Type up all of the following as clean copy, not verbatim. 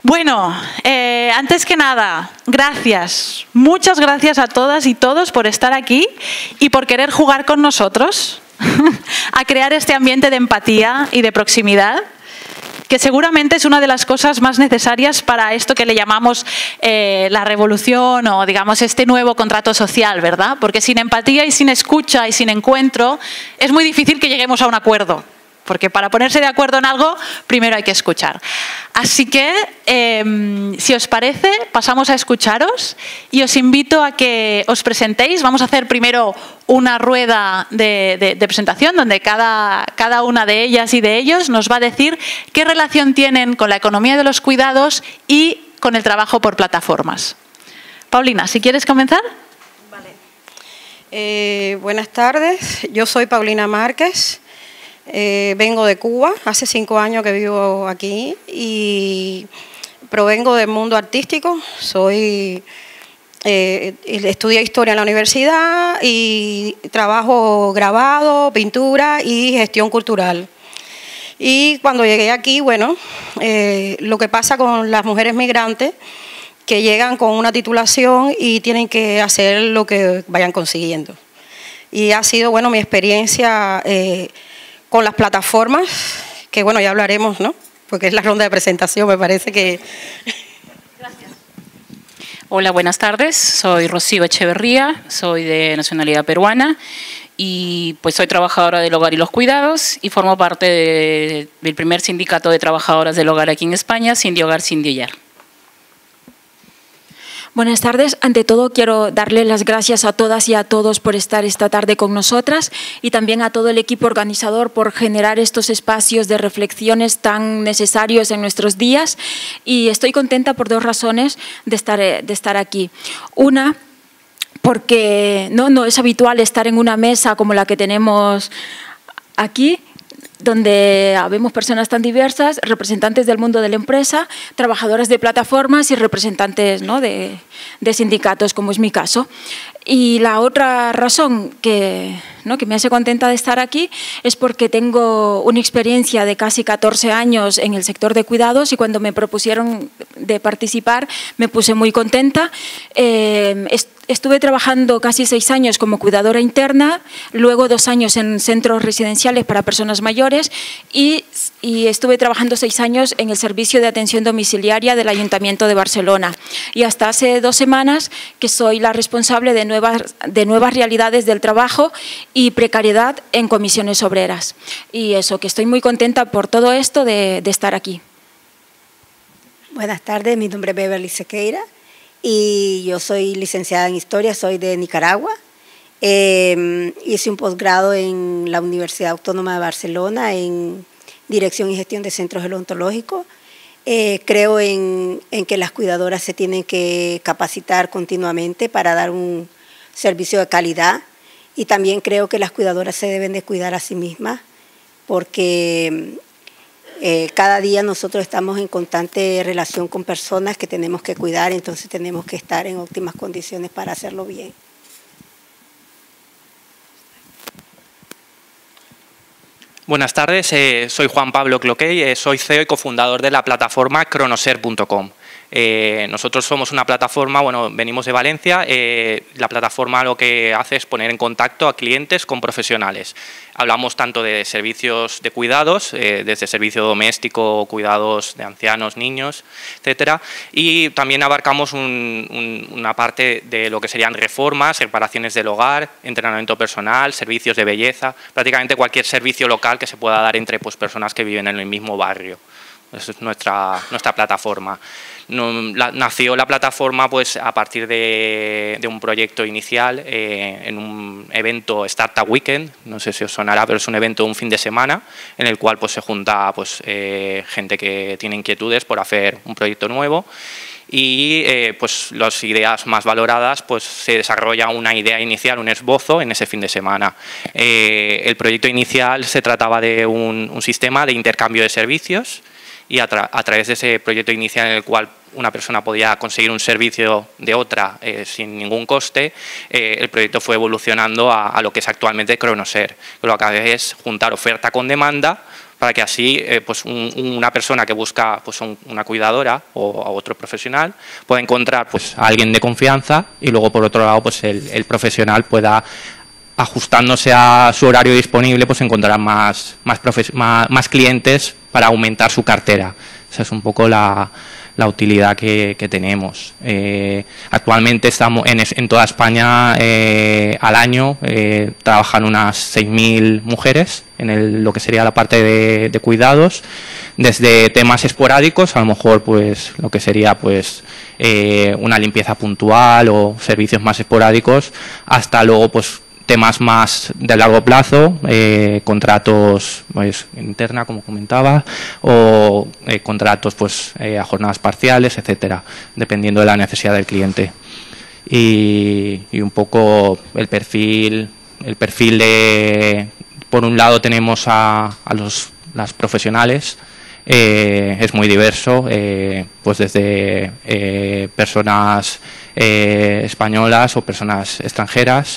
Bueno, antes que nada, gracias. Muchas gracias a todas y todos por estar aquí y por querer jugar con nosotros a crear este ambiente de empatía y de proximidad, que seguramente es una de las cosas más necesarias para esto que le llamamos la revolución o, digamos, este nuevo contrato social, ¿verdad? Porque sin empatía y sin escucha y sin encuentro es muy difícil que lleguemos a un acuerdo. Porque para ponerse de acuerdo en algo, primero hay que escuchar. Así que, si os parece, pasamos a escucharos y os invito a que os presentéis. Vamos a hacer primero una rueda de presentación donde cada una de ellas y de ellos nos va a decir qué relación tienen con la economía de los cuidados y con el trabajo por plataformas. Paulina, si quieres comenzar. Vale. Buenas tardes, yo soy Paulina Márquez. Vengo de Cuba, hace 5 años que vivo aquí y provengo del mundo artístico. Estudié historia en la universidad y trabajo grabado, pintura y gestión cultural. Y cuando llegué aquí, bueno, lo que pasa con las mujeres migrantes que llegan con una titulación y tienen que hacer lo que vayan consiguiendo. Y ha sido, bueno, mi experiencia con las plataformas, que bueno, ya hablaremos, ¿no? Porque es la ronda de presentación, me parece que... Gracias. Hola, buenas tardes. Soy Rocío Echeverría, soy de nacionalidad peruana y pues soy trabajadora del hogar y los cuidados y formo parte del primer sindicato de trabajadoras del hogar aquí en España, Sindiogar Sindioyar. Buenas tardes. Ante todo, quiero darle las gracias a todas y a todos por estar esta tarde con nosotras y también a todo el equipo organizador por generar estos espacios de reflexiones tan necesarios en nuestros días. Y estoy contenta por 2 razones de estar aquí. Una, porque no es habitual estar en una mesa como la que tenemos aquí, donde habemos personas tan diversas, representantes del mundo de la empresa, trabajadoras de plataformas y representantes, ¿no?, de sindicatos, como es mi caso. Y la otra razón que me hace contenta de estar aquí es porque tengo una experiencia de casi 14 años en el sector de cuidados y cuando me propusieron de participar me puse muy contenta. Estuve trabajando casi 6 años como cuidadora interna, luego 2 años en centros residenciales para personas mayores y estuve trabajando 6 años en el servicio de atención domiciliaria del Ayuntamiento de Barcelona. Y hasta hace 2 semanas que soy la responsable de nuevas realidades del trabajo y precariedad en comisiones obreras. Y eso, que estoy muy contenta por todo esto de estar aquí. Buenas tardes, mi nombre es Beverly Sequeira y yo soy licenciada en Historia, soy de Nicaragua. Hice un posgrado en la Universidad Autónoma de Barcelona en Dirección y Gestión de Centros Odontológicos. Creo en que las cuidadoras se tienen que capacitar continuamente para dar un servicio de calidad y también creo que las cuidadoras se deben de cuidar a sí mismas porque cada día nosotros estamos en constante relación con personas que tenemos que cuidar, entonces tenemos que estar en óptimas condiciones para hacerlo bien. Buenas tardes, soy Juan Pablo Cloquey, soy CEO y cofundador de la plataforma cronoser.com. Nosotros somos una plataforma, bueno, venimos de Valencia, la plataforma lo que hace es poner en contacto a clientes con profesionales. Hablamos tanto de servicios de cuidados, desde servicio doméstico, cuidados de ancianos, niños, etcétera, y también abarcamos una parte de lo que serían reformas, reparaciones del hogar, entrenamiento personal, servicios de belleza, prácticamente cualquier servicio local que se pueda dar entre personas que viven en el mismo barrio. Esa es nuestra plataforma. Nació la plataforma pues, a partir de un proyecto inicial en un evento Startup Weekend, no sé si os sonará, pero es un evento de un fin de semana en el cual pues, se junta pues, gente que tiene inquietudes por hacer un proyecto nuevo y pues, las ideas más valoradas pues, se desarrolla una idea inicial, un esbozo en ese fin de semana. El proyecto inicial se trataba de un sistema de intercambio de servicios y a través de ese proyecto inicial en el cual una persona podía conseguir un servicio de otra sin ningún coste, el proyecto fue evolucionando a lo que es actualmente Cronoser. Lo que hace es juntar oferta con demanda para que así pues una persona que busca pues una cuidadora o a otro profesional pueda encontrar pues a alguien de confianza y luego por otro lado pues el profesional pueda, ajustándose a su horario disponible, pues encontrar más clientes para aumentar su cartera. Esa es un poco la utilidad que tenemos. Actualmente estamos en toda España al año trabajan unas 6.000 mujeres en lo que sería la parte de cuidados, desde temas esporádicos, a lo mejor pues lo que sería pues una limpieza puntual o servicios más esporádicos, hasta luego pues temas más de largo plazo, contratos pues, interna, como comentaba, o contratos pues, a jornadas parciales, etcétera, dependiendo de la necesidad del cliente. Y un poco el perfil de, por un lado tenemos a las profesionales, es muy diverso, pues desde personas españolas o personas extranjeras,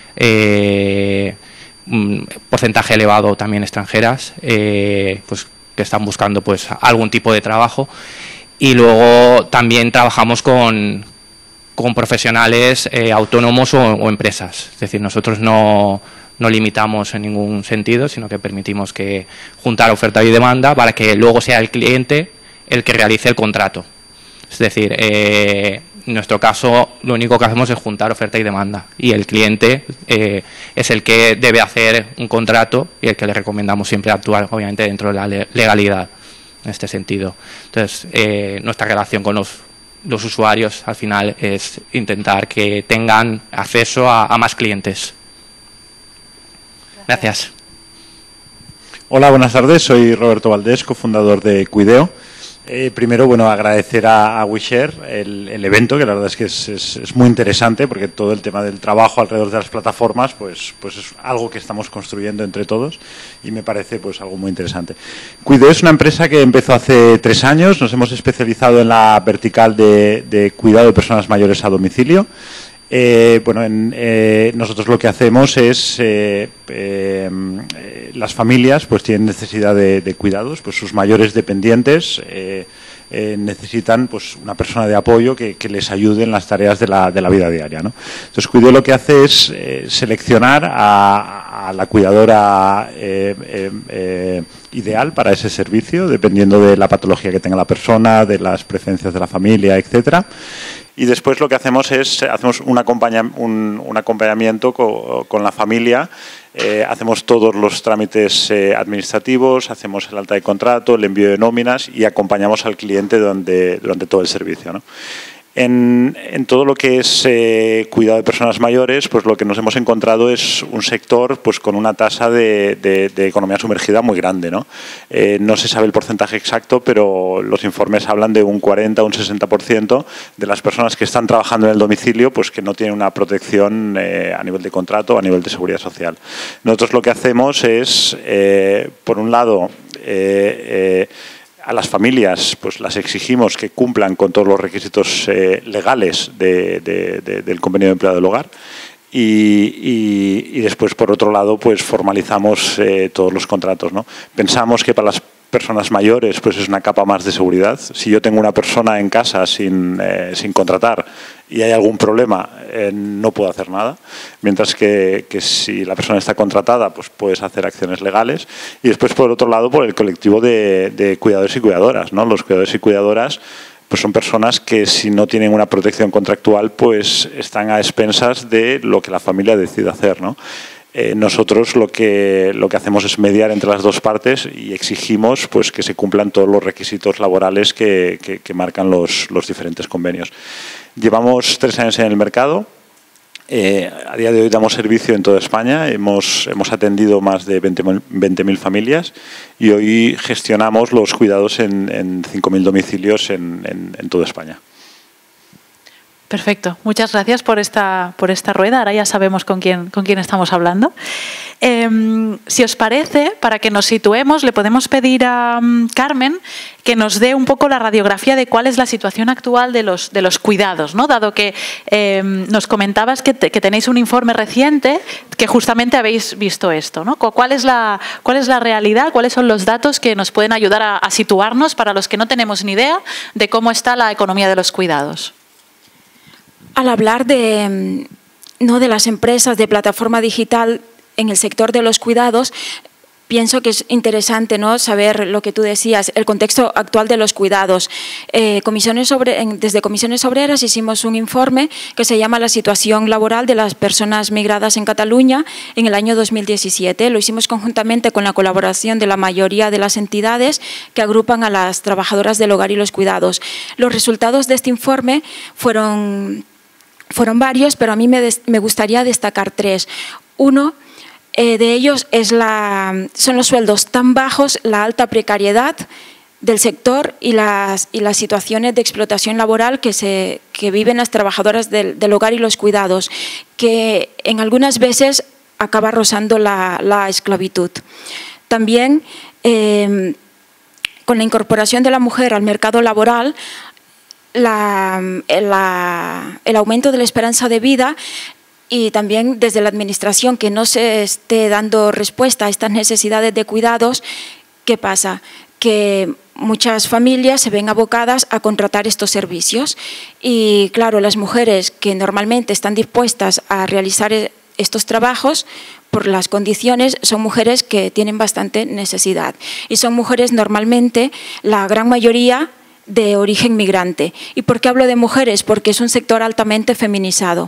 un porcentaje elevado también extranjeras, pues que están buscando pues algún tipo de trabajo, y luego también trabajamos con profesionales autónomos o empresas. Es decir, nosotros no limitamos en ningún sentido, sino que permitimos que juntar oferta y demanda para que luego sea el cliente el que realice el contrato. Es decir, en nuestro caso lo único que hacemos es juntar oferta y demanda, y el cliente es el que debe hacer un contrato y el que le recomendamos siempre actuar obviamente dentro de la legalidad en este sentido. Entonces, nuestra relación con los usuarios al final es intentar que tengan acceso a más clientes. Gracias. Hola, buenas tardes. Soy Roberto Valdés, cofundador de Cuideo. Primero, bueno, agradecer a WeShare el evento, que la verdad es que es muy interesante, porque todo el tema del trabajo alrededor de las plataformas, pues es algo que estamos construyendo entre todos y me parece pues algo muy interesante. Cuideo es una empresa que empezó hace 3 años. Nos hemos especializado en la vertical de cuidado de personas mayores a domicilio. Nosotros lo que hacemos es las familias pues tienen necesidad de cuidados, pues sus mayores dependientes necesitan pues una persona de apoyo que les ayude en las tareas de la vida diaria, ¿no? Entonces Cuideo lo que hace es seleccionar a la cuidadora ideal para ese servicio, dependiendo de la patología que tenga la persona, de las preferencias de la familia, etcétera. Y después lo que hacemos es un acompañamiento con la familia. Hacemos todos los trámites administrativos, hacemos el alta de contrato, el envío de nóminas y acompañamos al cliente durante todo el servicio, ¿no? En todo lo que es cuidado de personas mayores, pues lo que nos hemos encontrado es un sector pues con una tasa de economía sumergida muy grande, ¿no? No se sabe el porcentaje exacto, pero los informes hablan de un 40 o un 60% de las personas que están trabajando en el domicilio pues que no tienen una protección a nivel de contrato o a nivel de seguridad social. Nosotros lo que hacemos es, por un lado, a las familias pues las exigimos que cumplan con todos los requisitos legales del convenio de empleado del hogar y después, por otro lado, pues formalizamos todos los contratos, ¿no? Pensamos que para las personas mayores pues es una capa más de seguridad. Si yo tengo una persona en casa sin contratar y hay algún problema, no puedo hacer nada, mientras que si la persona está contratada pues puedes hacer acciones legales. Y después, por otro lado, por el colectivo de cuidadores y cuidadoras, ¿no? Los cuidadores y cuidadoras pues son personas que, si no tienen una protección contractual, pues están a expensas de lo que la familia decida hacer, ¿no? Nosotros lo que hacemos es mediar entre las dos partes y exigimos pues que se cumplan todos los requisitos laborales que marcan los diferentes convenios. Llevamos 3 años en el mercado. A día de hoy damos servicio en toda España. Hemos atendido más de 20.000 familias y hoy gestionamos los cuidados en 5.000 domicilios en toda España. Perfecto. Muchas gracias por esta rueda. Ahora ya sabemos con quién estamos hablando. Si os parece, para que nos situemos, le podemos pedir a Carmen que nos dé un poco la radiografía de cuál es la situación actual de los cuidados, ¿no? Dado que nos comentabas que tenéis un informe reciente que justamente habéis visto esto, ¿no? ¿Cuál es la realidad? ¿Cuáles son los datos que nos pueden ayudar a situarnos para los que no tenemos ni idea de cómo está la economía de los cuidados? Al hablar de las empresas de plataforma digital en el sector de los cuidados, pienso que es interesante, ¿no?, saber lo que tú decías, el contexto actual de los cuidados. Desde Comisiones Obreras hicimos un informe que se llama La situación laboral de las personas migradas en Cataluña en el año 2017. Lo hicimos conjuntamente con la colaboración de la mayoría de las entidades que agrupan a las trabajadoras del hogar y los cuidados. Los resultados de este informe fueron varios, pero a mí me gustaría destacar tres. Uno de ellos son los sueldos tan bajos, la alta precariedad del sector y las situaciones de explotación laboral que viven las trabajadoras del hogar y los cuidados, que en algunas veces acaba rozando la esclavitud. También, con la incorporación de la mujer al mercado laboral, el aumento de la esperanza de vida y también desde la Administración que no se esté dando respuesta a estas necesidades de cuidados, ¿qué pasa? Que muchas familias se ven abocadas a contratar estos servicios y, claro, las mujeres que normalmente están dispuestas a realizar estos trabajos por las condiciones son mujeres que tienen bastante necesidad y son mujeres normalmente, la gran mayoría, de origen migrante. ¿Y por qué hablo de mujeres? Porque es un sector altamente feminizado.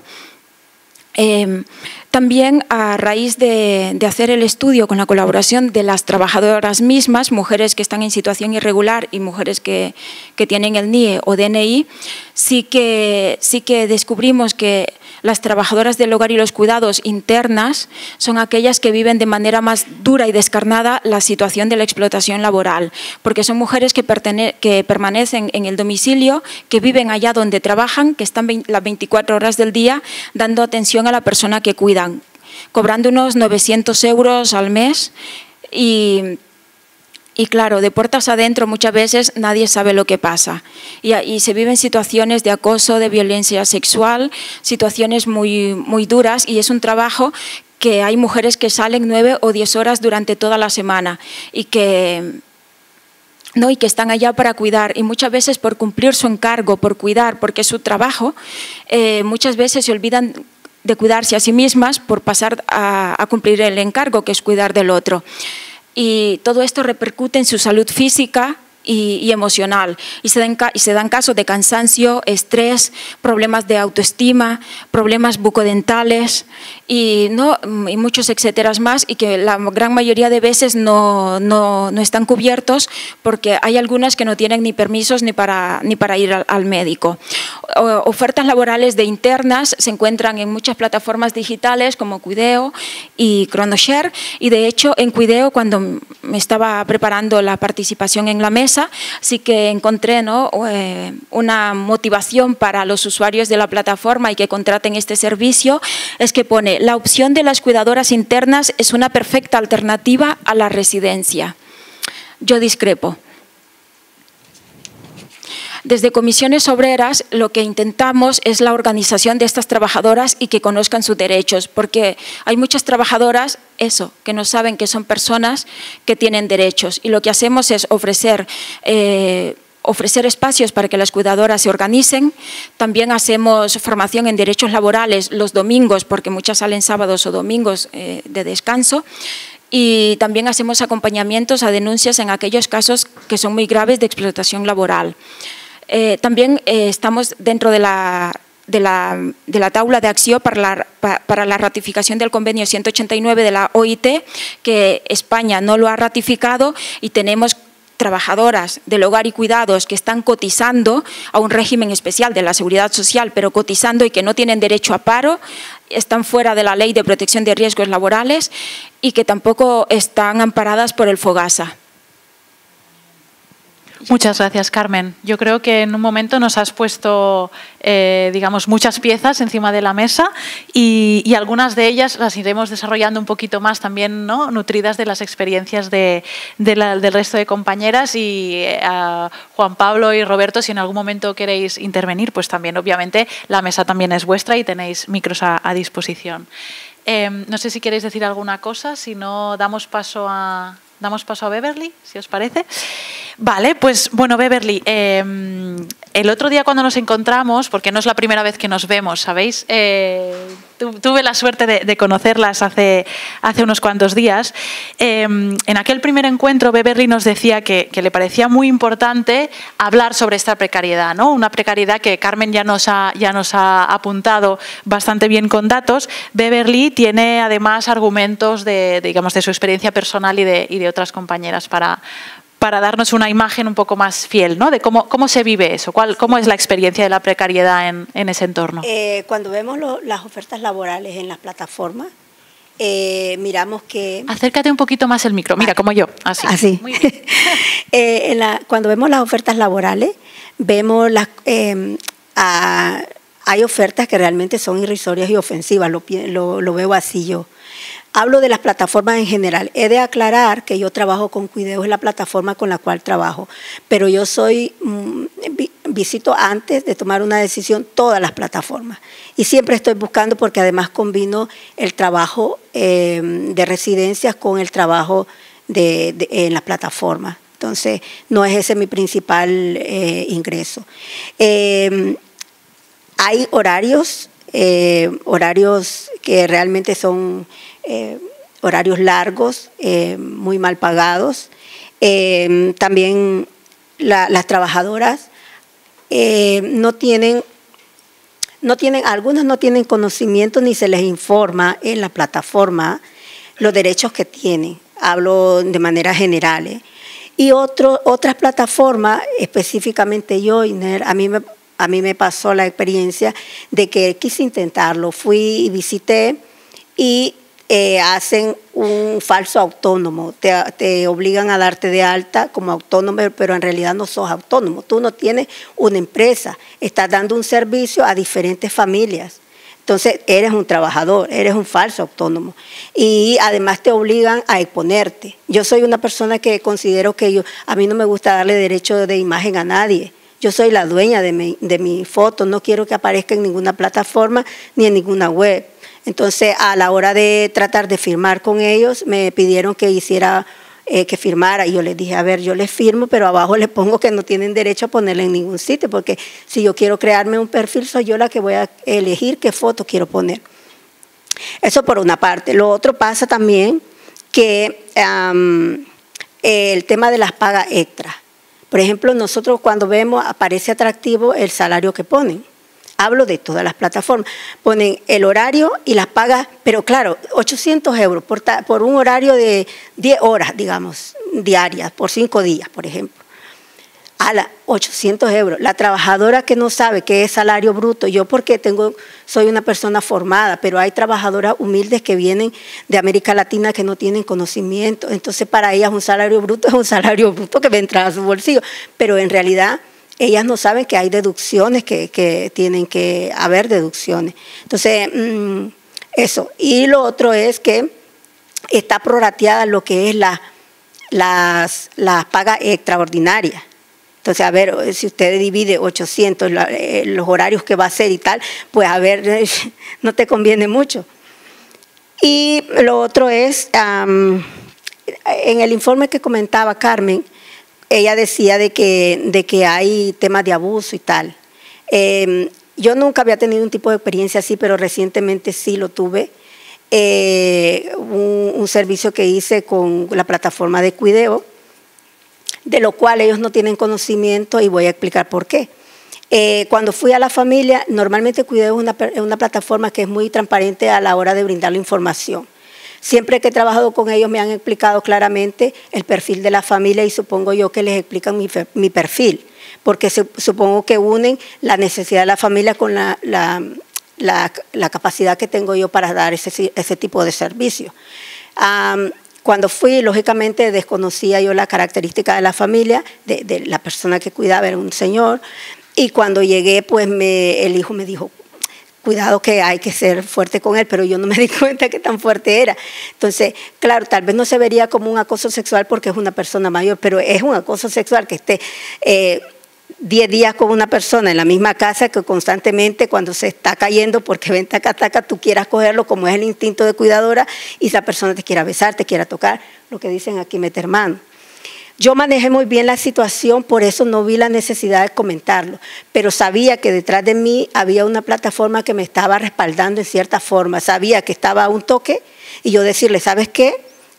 También a raíz de hacer el estudio con la colaboración de las trabajadoras mismas, mujeres que están en situación irregular y mujeres que tienen el NIE o DNI, sí que descubrimos que las trabajadoras del hogar y los cuidados internas son aquellas que viven de manera más dura y descarnada la situación de la explotación laboral, porque son mujeres que permanecen en el domicilio, que viven allá donde trabajan, que están las 24 horas del día dando atención a la persona que cuidan, cobrando unos 900 euros al mes y claro, de puertas adentro muchas veces nadie sabe lo que pasa y se viven situaciones de acoso, de violencia sexual, situaciones muy, muy duras y es un trabajo que hay mujeres que salen 9 o 10 horas durante toda la semana y que están allá para cuidar y muchas veces por cumplir su encargo, por cuidar, porque es su trabajo, muchas veces se olvidan de cuidarse a sí mismas por pasar a cumplir el encargo que es cuidar del otro. Y todo esto repercute en su salud física y emocional y se dan casos de cansancio, estrés, problemas de autoestima, problemas bucodentales y muchos etcétera más y que la gran mayoría de veces no están cubiertos porque hay algunas que no tienen ni permisos ni para ir al médico. Ofertas laborales de internas se encuentran en muchas plataformas digitales como Cuideo y Cronoshare y de hecho en Cuideo cuando me estaba preparando la participación en la mesa sí que encontré una motivación para los usuarios de la plataforma y que contraten este servicio, es que pone la opción de las cuidadoras internas es una perfecta alternativa a la residencia. Yo discrepo. Desde Comisiones Obreras lo que intentamos es la organización de estas trabajadoras y que conozcan sus derechos, porque hay muchas trabajadoras, que no saben que son personas que tienen derechos y lo que hacemos es ofrecer espacios para que las cuidadoras se organicen. También hacemos formación en derechos laborales los domingos, porque muchas salen sábados o domingos de descanso. Y también hacemos acompañamientos a denuncias en aquellos casos que son muy graves de explotación laboral. También estamos dentro de la tabla de acción para la ratificación del convenio 189 de la OIT, que España no lo ha ratificado y tenemos trabajadoras del hogar y cuidados que están cotizando a un régimen especial de la Seguridad Social, pero cotizando y que no tienen derecho a paro, están fuera de la Ley de Protección de Riesgos Laborales y que tampoco están amparadas por el FOGASA. Muchas gracias, Carmen. Yo creo que en un momento nos has puesto, digamos, muchas piezas encima de la mesa y algunas de ellas las iremos desarrollando un poquito más también, ¿no?, nutridas de las experiencias del resto de compañeras. Y a Juan Pablo y Roberto, si en algún momento queréis intervenir, pues también, obviamente, la mesa también es vuestra y tenéis micros a disposición. No sé si queréis decir alguna cosa, si no damos paso a Beverly, si os parece. Vale, pues bueno, Beverly, el otro día cuando nos encontramos, porque no es la primera vez que nos vemos, ¿sabéis? Tuve la suerte de conocerlas hace unos cuantos días. En aquel primer encuentro, Beverly nos decía que le parecía muy importante hablar sobre esta precariedad, ¿no? Una precariedad que Carmen ya nos ha apuntado bastante bien con datos. Beverly tiene además argumentos digamos, de su experiencia personal y de otras compañeras para darnos una imagen un poco más fiel, ¿no?, de cómo se vive eso, cómo es la experiencia de la precariedad en ese entorno. Cuando vemos las ofertas laborales en las plataformas, miramos que... Acércate un poquito más el micro, mira, como yo, así. Así. Muy bien. Cuando vemos las ofertas laborales, vemos hay ofertas que realmente son irrisorias y ofensivas, lo veo así yo. Hablo de las plataformas en general. He de aclarar que yo trabajo con Cuideo, es la plataforma con la cual trabajo, pero yo visito antes de tomar una decisión todas las plataformas y siempre estoy buscando, porque además combino el trabajo de residencias con el trabajo en las plataformas. Entonces, no es ese mi principal ingreso. Hay horarios que realmente son horarios largos, muy mal pagados. También las trabajadoras algunas no tienen conocimiento ni se les informa en la plataforma los derechos que tienen. Hablo de manera general. Y otras plataformas, específicamente Joiner, a mí me pasó la experiencia de que quise intentarlo. Fui y visité y hacen un falso autónomo, te obligan a darte de alta como autónomo, pero en realidad no sos autónomo, tú no tienes una empresa, estás dando un servicio a diferentes familias. Entonces, eres un trabajador, eres un falso autónomo. Y además te obligan a exponerte. Yo soy una persona que considero que a mí no me gusta darle derecho de imagen a nadie. Yo soy la dueña de mi foto, no quiero que aparezca en ninguna plataforma ni en ninguna web. Entonces, a la hora de tratar de firmar con ellos, me pidieron que firmara. Y yo les dije, a ver, yo les firmo, pero abajo les pongo que no tienen derecho a ponerle en ningún sitio, porque si yo quiero crearme un perfil, soy yo la que voy a elegir qué foto quiero poner. Eso por una parte. Lo otro pasa también que el tema de las pagas extras. Por ejemplo, nosotros cuando vemos, aparece atractivo el salario que ponen. Hablo de todas las plataformas. Ponen el horario y las pagas, pero claro, 800 euros por un horario de 10 horas, digamos, diarias, por 5 días, por ejemplo. A la 800 euros. La trabajadora que no sabe qué es salario bruto, yo porque soy una persona formada, pero hay trabajadoras humildes que vienen de América Latina que no tienen conocimiento. Entonces, para ellas un salario bruto es un salario bruto que va a entrar a su bolsillo. Pero en realidad, ellas no saben que hay deducciones, que tienen que haber deducciones. Entonces, eso. Y lo otro es que está prorrateada lo que es las pagas extraordinarias. Entonces, a ver, si usted divide 800, los horarios que va a hacer y tal, pues a ver, no te conviene mucho. Y lo otro es, en el informe que comentaba Carmen, ella decía de que hay temas de abuso y tal. Yo nunca había tenido un tipo de experiencia así, pero recientemente sí lo tuve. Un servicio que hice con la plataforma de Cuideo, de lo cual ellos no tienen conocimiento y voy a explicar por qué. Cuando fui a la familia, normalmente Cuideo es una plataforma que es muy transparente a la hora de brindar la información. Siempre que he trabajado con ellos me han explicado claramente el perfil de la familia y supongo yo que les explican mi perfil, porque supongo que unen la necesidad de la familia con la capacidad que tengo yo para dar ese tipo de servicio. Cuando fui, lógicamente, desconocía yo la característica de la familia, de la persona que cuidaba, era un señor, y cuando llegué, pues el hijo me dijo, cuidado que hay que ser fuerte con él, pero yo no me di cuenta que tan fuerte era. Entonces, claro, tal vez no se vería como un acoso sexual porque es una persona mayor, pero es un acoso sexual que esté 10 días con una persona en la misma casa, que constantemente cuando se está cayendo, porque ven taca, taca, tú quieras cogerlo como es el instinto de cuidadora y esa persona te quiera besar, te quiera tocar, lo que dicen aquí, meter mano. Yo manejé muy bien la situación, por eso no vi la necesidad de comentarlo, pero sabía que detrás de mí había una plataforma que me estaba respaldando en cierta forma, sabía que estaba a un toque y yo decirle, ¿sabes qué?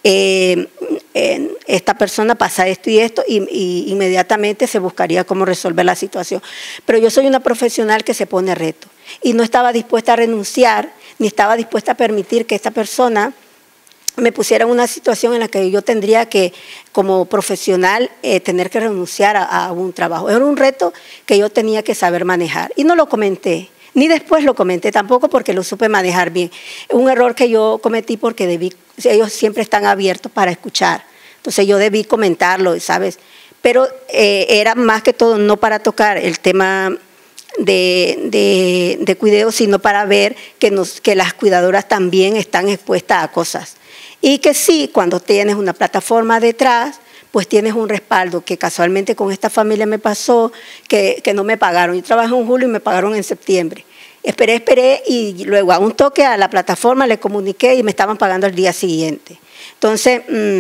Esta persona pasa esto y esto y inmediatamente se buscaría cómo resolver la situación. Pero yo soy una profesional que se pone reto y no estaba dispuesta a renunciar, ni estaba dispuesta a permitir que esta persona me pusiera en una situación en la que yo tendría que, como profesional, tener que renunciar a un trabajo. Era un reto que yo tenía que saber manejar y no lo comenté. Ni después lo comenté tampoco porque lo supe manejar bien. Un error que yo cometí porque ellos siempre están abiertos para escuchar. Entonces yo debí comentarlo, ¿sabes? Pero era más que todo no para tocar el tema de cuidado, sino para ver que las cuidadoras también están expuestas a cosas. Y que sí, cuando tienes una plataforma detrás, pues tienes un respaldo, que casualmente con esta familia me pasó que no me pagaron. Yo trabajé en julio y me pagaron en septiembre. Esperé y luego a un toque a la plataforma le comuniqué y me estaban pagando al día siguiente. Entonces,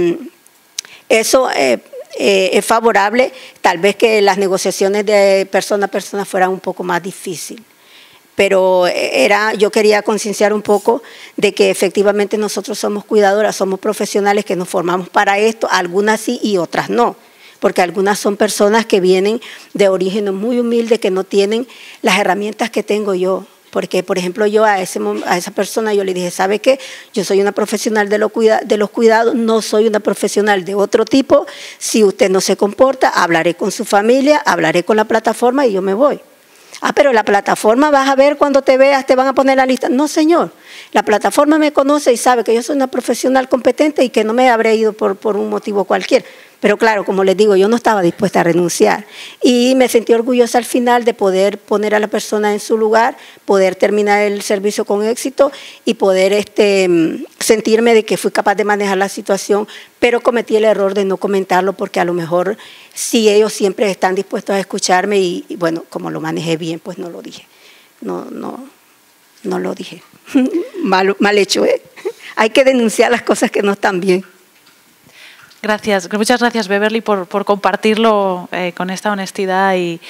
eso es favorable, tal vez que las negociaciones de persona a persona fueran un poco más difíciles. Pero yo quería concienciar un poco de que efectivamente nosotros somos cuidadoras, somos profesionales que nos formamos para esto, algunas sí y otras no, porque algunas son personas que vienen de origen muy humilde, que no tienen las herramientas que tengo yo. Porque, por ejemplo, yo a esa persona yo le dije, ¿sabe qué? Yo soy una profesional de los cuidados, no soy una profesional de otro tipo. Si usted no se comporta, hablaré con su familia, hablaré con la plataforma y yo me voy. Ah, pero la plataforma vas a ver cuando te veas, te van a poner la lista. No, señor. La plataforma me conoce y sabe que yo soy una profesional competente y que no me habré ido por un motivo cualquiera. Pero claro, como les digo, yo no estaba dispuesta a renunciar. Y me sentí orgullosa al final de poder poner a la persona en su lugar, poder terminar el servicio con éxito y poder sentirme de que fui capaz de manejar la situación, pero cometí el error de no comentarlo porque a lo mejor sí ellos siempre están dispuestos a escucharme y bueno, como lo manejé bien, pues no lo dije. No lo dije. Mal hecho, ¿eh? Hay que denunciar las cosas que no están bien. Gracias, muchas gracias Beverly por compartirlo con esta honestidad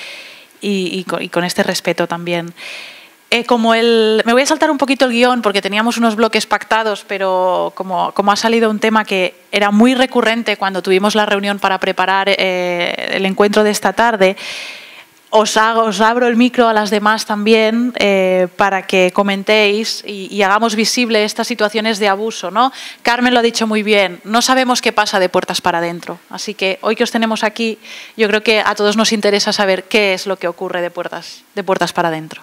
y con este respeto también. Me voy a saltar un poquito el guión porque teníamos unos bloques pactados, pero como ha salido un tema que era muy recurrente cuando tuvimos la reunión para preparar el encuentro de esta tarde, os abro el micro a las demás también para que comentéis y hagamos visible estas situaciones de abuso, ¿no? Carmen lo ha dicho muy bien, no sabemos qué pasa de puertas para adentro, así que hoy que os tenemos aquí, yo creo que a todos nos interesa saber qué es lo que ocurre de puertas para adentro.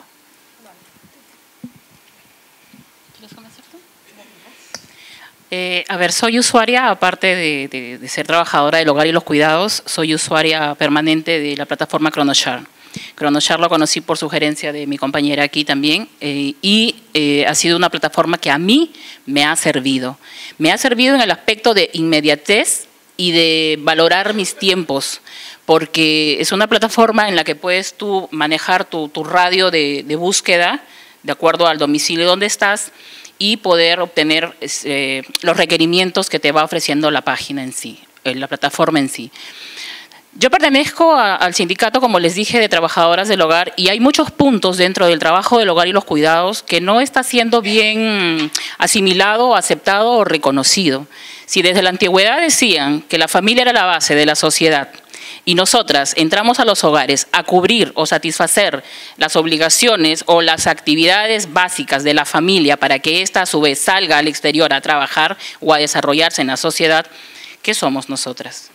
A ver, soy usuaria, aparte de ser trabajadora del hogar y los cuidados, soy usuaria permanente de la plataforma ChronoShare. ChronoShare lo conocí por sugerencia de mi compañera aquí también ha sido una plataforma que a mí me ha servido. Me ha servido en el aspecto de inmediatez y de valorar mis tiempos, porque es una plataforma en la que puedes tú manejar tu radio de búsqueda de acuerdo al domicilio donde estás y poder obtener los requerimientos que te va ofreciendo la página en sí, la plataforma en sí. Yo pertenezco al sindicato, como les dije, de trabajadoras del hogar y hay muchos puntos dentro del trabajo del hogar y los cuidados que no está siendo bien asimilado, aceptado o reconocido. Si desde la antigüedad decían que la familia era la base de la sociedad y nosotras entramos a los hogares a cubrir o satisfacer las obligaciones o las actividades básicas de la familia para que ésta a su vez salga al exterior a trabajar o a desarrollarse en la sociedad, ¿qué somos nosotras?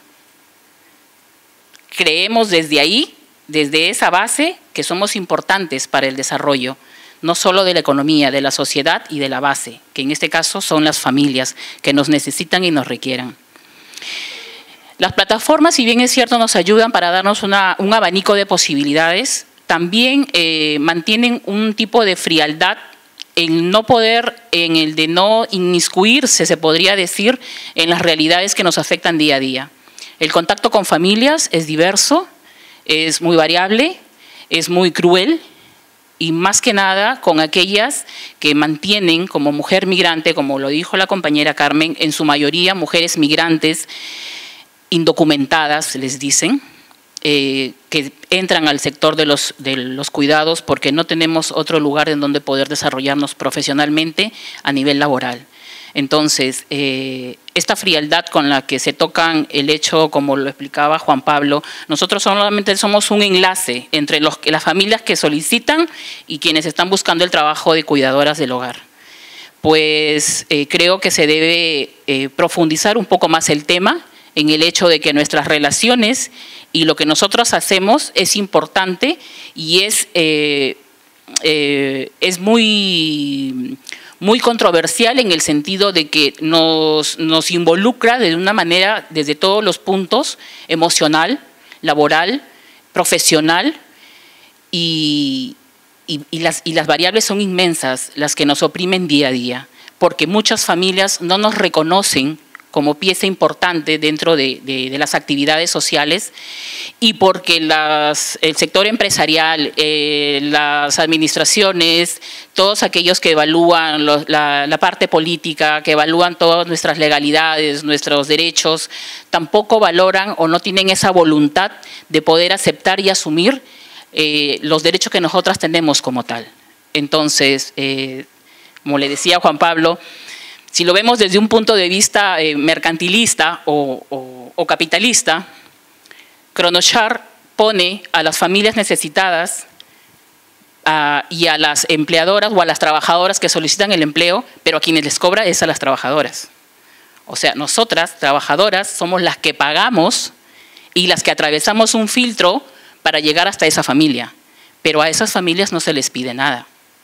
Creemos desde ahí, desde esa base, que somos importantes para el desarrollo no solo de la economía, de la sociedad y de la base, que en este caso son las familias que nos necesitan y nos requieran. Las plataformas, si bien es cierto, nos ayudan para darnos un abanico de posibilidades, también mantienen un tipo de frialdad en el de no inmiscuirse, se podría decir, en las realidades que nos afectan día a día. El contacto con familias es diverso, es muy variable, es muy cruel, y más que nada con aquellas que mantienen como mujer migrante, como lo dijo la compañera Carmen, en su mayoría mujeres migrantes indocumentadas, les dicen, que entran al sector de los cuidados porque no tenemos otro lugar en donde poder desarrollarnos profesionalmente a nivel laboral. Entonces, esta frialdad con la que se tocan el hecho, como lo explicaba Juan Pablo, nosotros solamente somos un enlace entre las familias que solicitan y quienes están buscando el trabajo de cuidadoras del hogar. Pues creo que se debe profundizar un poco más el tema en el hecho de que nuestras relaciones y lo que nosotros hacemos es importante y es muy controversial en el sentido de que nos involucra de una manera desde todos los puntos, emocional, laboral, profesional, y las variables son inmensas, las que nos oprimen día a día, porque muchas familias no nos reconocen como pieza importante dentro de las actividades sociales y porque el sector empresarial, las administraciones, todos aquellos que evalúan la parte política, que evalúan todas nuestras legalidades, nuestros derechos, tampoco valoran o no tienen esa voluntad de poder aceptar y asumir los derechos que nosotras tenemos como tal. Entonces, como le decía Juan Pablo, si lo vemos desde un punto de vista mercantilista o capitalista, Kronoshare pone a las familias necesitadas y a las empleadoras o a las trabajadoras que solicitan el empleo, pero a quienes les cobra es a las trabajadoras. O sea, nosotras, trabajadoras, somos las que pagamos y las que atravesamos un filtro para llegar hasta esa familia, pero a esas familias no se les pide nada.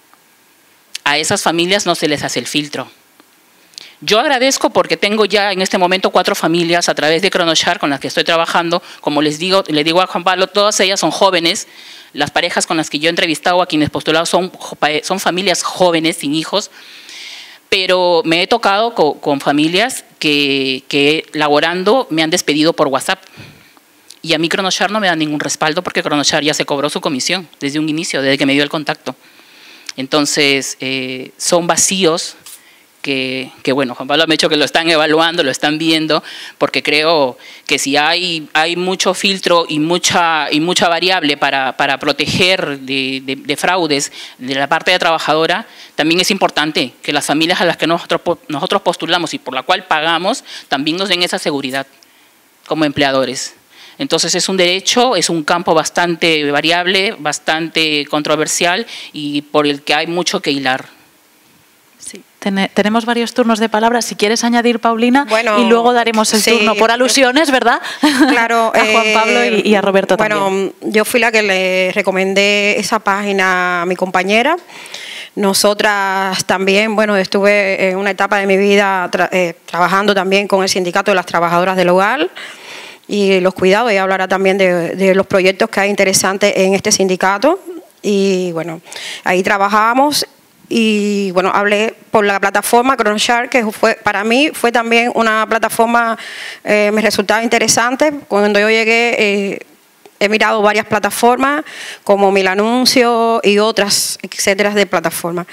A esas familias no se les hace el filtro. Yo agradezco porque tengo ya en este momento 4 familias a través de Kronoshare con las que estoy trabajando. Como le digo a Juan Pablo, todas ellas son jóvenes. Las parejas con las que yo he entrevistado, a quienes postulado, son familias jóvenes, sin hijos. Pero me he tocado con familias que laborando me han despedido por WhatsApp. Y a mí Kronoshare no me da ningún respaldo porque Kronoshare ya se cobró su comisión desde un inicio, desde que me dio el contacto. Entonces, son vacíos que bueno, Juan Pablo me ha dicho que lo están evaluando, lo están viendo, porque creo que si hay mucho filtro y mucha variable para proteger de fraudes de la parte de trabajadora, también es importante que las familias a las que nosotros postulamos y por la cual pagamos, también nos den esa seguridad como empleadores. Entonces es un derecho, es un campo bastante variable, bastante controversial y por el que hay mucho que hilar. Sí, tenemos varios turnos de palabras. Si quieres añadir, Paulina, bueno, y luego daremos el turno por alusiones, ¿verdad? Claro. A Juan Pablo y a Roberto también. Bueno, yo fui la que le recomendé esa página a mi compañera. Nosotras también, bueno, estuve en una etapa de mi vida trabajando también con el Sindicato de las Trabajadoras del Hogar y los cuidados. Ella hablará también de los proyectos que hay interesantes en este sindicato. Y bueno, ahí trabajábamos. Y bueno, hablé por la plataforma Kronoshare, que para mí fue también una plataforma, me resultaba interesante. Cuando yo llegué, he mirado varias plataformas, como Mil Anuncios y otras, etcétera, de plataformas.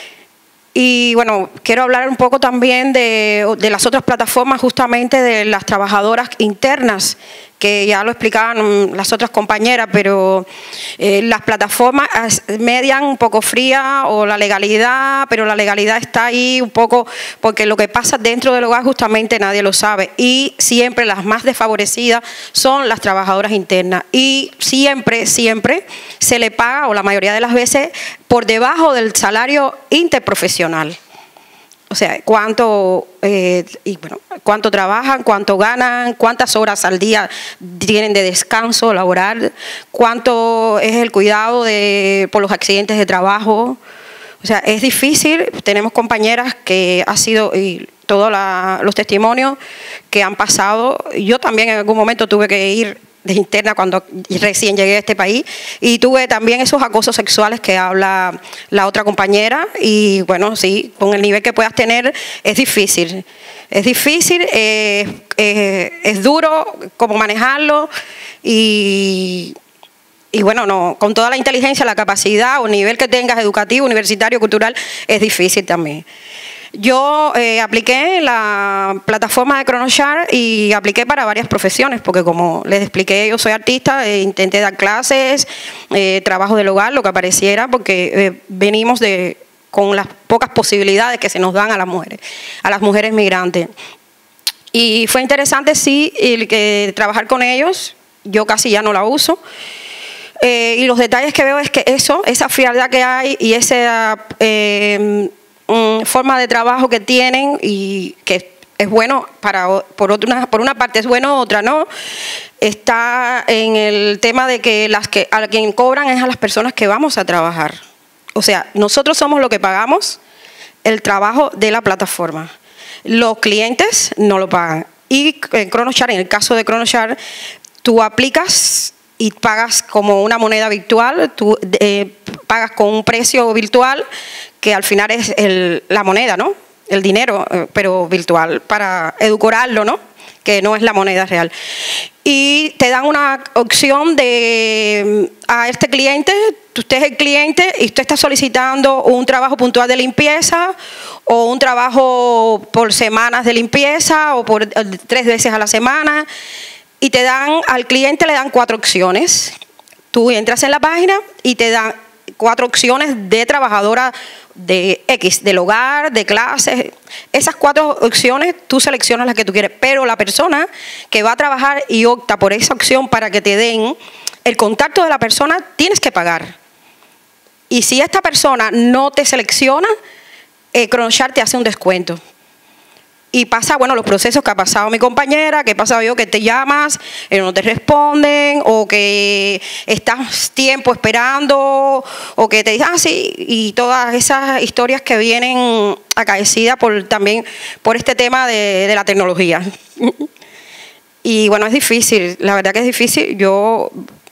Y bueno, quiero hablar un poco también de las otras plataformas, justamente de las trabajadoras internas, que ya lo explicaban las otras compañeras, pero las plataformas median un poco fría o la legalidad, pero la legalidad está ahí un poco, porque lo que pasa dentro del hogar justamente nadie lo sabe. Y siempre las más desfavorecidas son las trabajadoras internas. Y siempre se le paga, o la mayoría de las veces, por debajo del salario interprofesional. O sea, cuánto trabajan, cuánto ganan, cuántas horas al día tienen de descanso laboral, cuánto es el cuidado por los accidentes de trabajo, O sea, es difícil. Tenemos compañeras que ha sido, y todos los testimonios que han pasado, yo también en algún momento tuve que ir de interna cuando recién llegué a este país, y tuve también esos acosos sexuales que habla la otra compañera, y bueno, sí, con el nivel que puedas tener es difícil. Es difícil, es duro cómo manejarlo, y bueno, no, con toda la inteligencia, la capacidad o nivel que tengas educativo, universitario, cultural, es difícil también. Yo apliqué en la plataforma de Kronoshare y apliqué para varias profesiones, porque como les expliqué, yo soy artista, intenté dar clases, trabajo del hogar, lo que apareciera, porque venimos con las pocas posibilidades que se nos dan a las mujeres migrantes. Y fue interesante, sí, trabajar con ellos. Yo casi ya no la uso. Y los detalles que veo es que esa frialdad que hay y esa forma de trabajo que tienen, y que es bueno, por una parte es bueno, otra no, está en el tema de que a quien cobran es a las personas que vamos a trabajar. O sea, nosotros somos lo que pagamos el trabajo de la plataforma. Los clientes no lo pagan. Y en Kronoshare, en el caso de Kronoshare, tú aplicas y pagas como una moneda virtual, tú pagas con un precio virtual que al final es la moneda, ¿no? El dinero, pero virtual, para edulcorarlo, ¿no? Que no es la moneda real. Y te dan una opción a este cliente, usted es el cliente y usted está solicitando un trabajo puntual de limpieza, o un trabajo por semanas de limpieza, o por 3 veces a la semana, y al cliente le dan 4 opciones. Tú entras en la página y te dan 4 opciones de trabajadora de X, del hogar, de clases. Esas 4 opciones tú seleccionas las que tú quieres, pero la persona que va a trabajar y opta por esa opción para que te den el contacto de la persona, tienes que pagar. Y si esta persona no te selecciona, Kronoshare te hace un descuento. Y pasa, bueno, los procesos que ha pasado mi compañera, que he pasado yo, que te llamas, no te responden, o que estás tiempo esperando, o que te dicen, sí, y todas esas historias que vienen acaecidas también por este tema de la tecnología. Y bueno, es difícil, la verdad que es difícil. Yo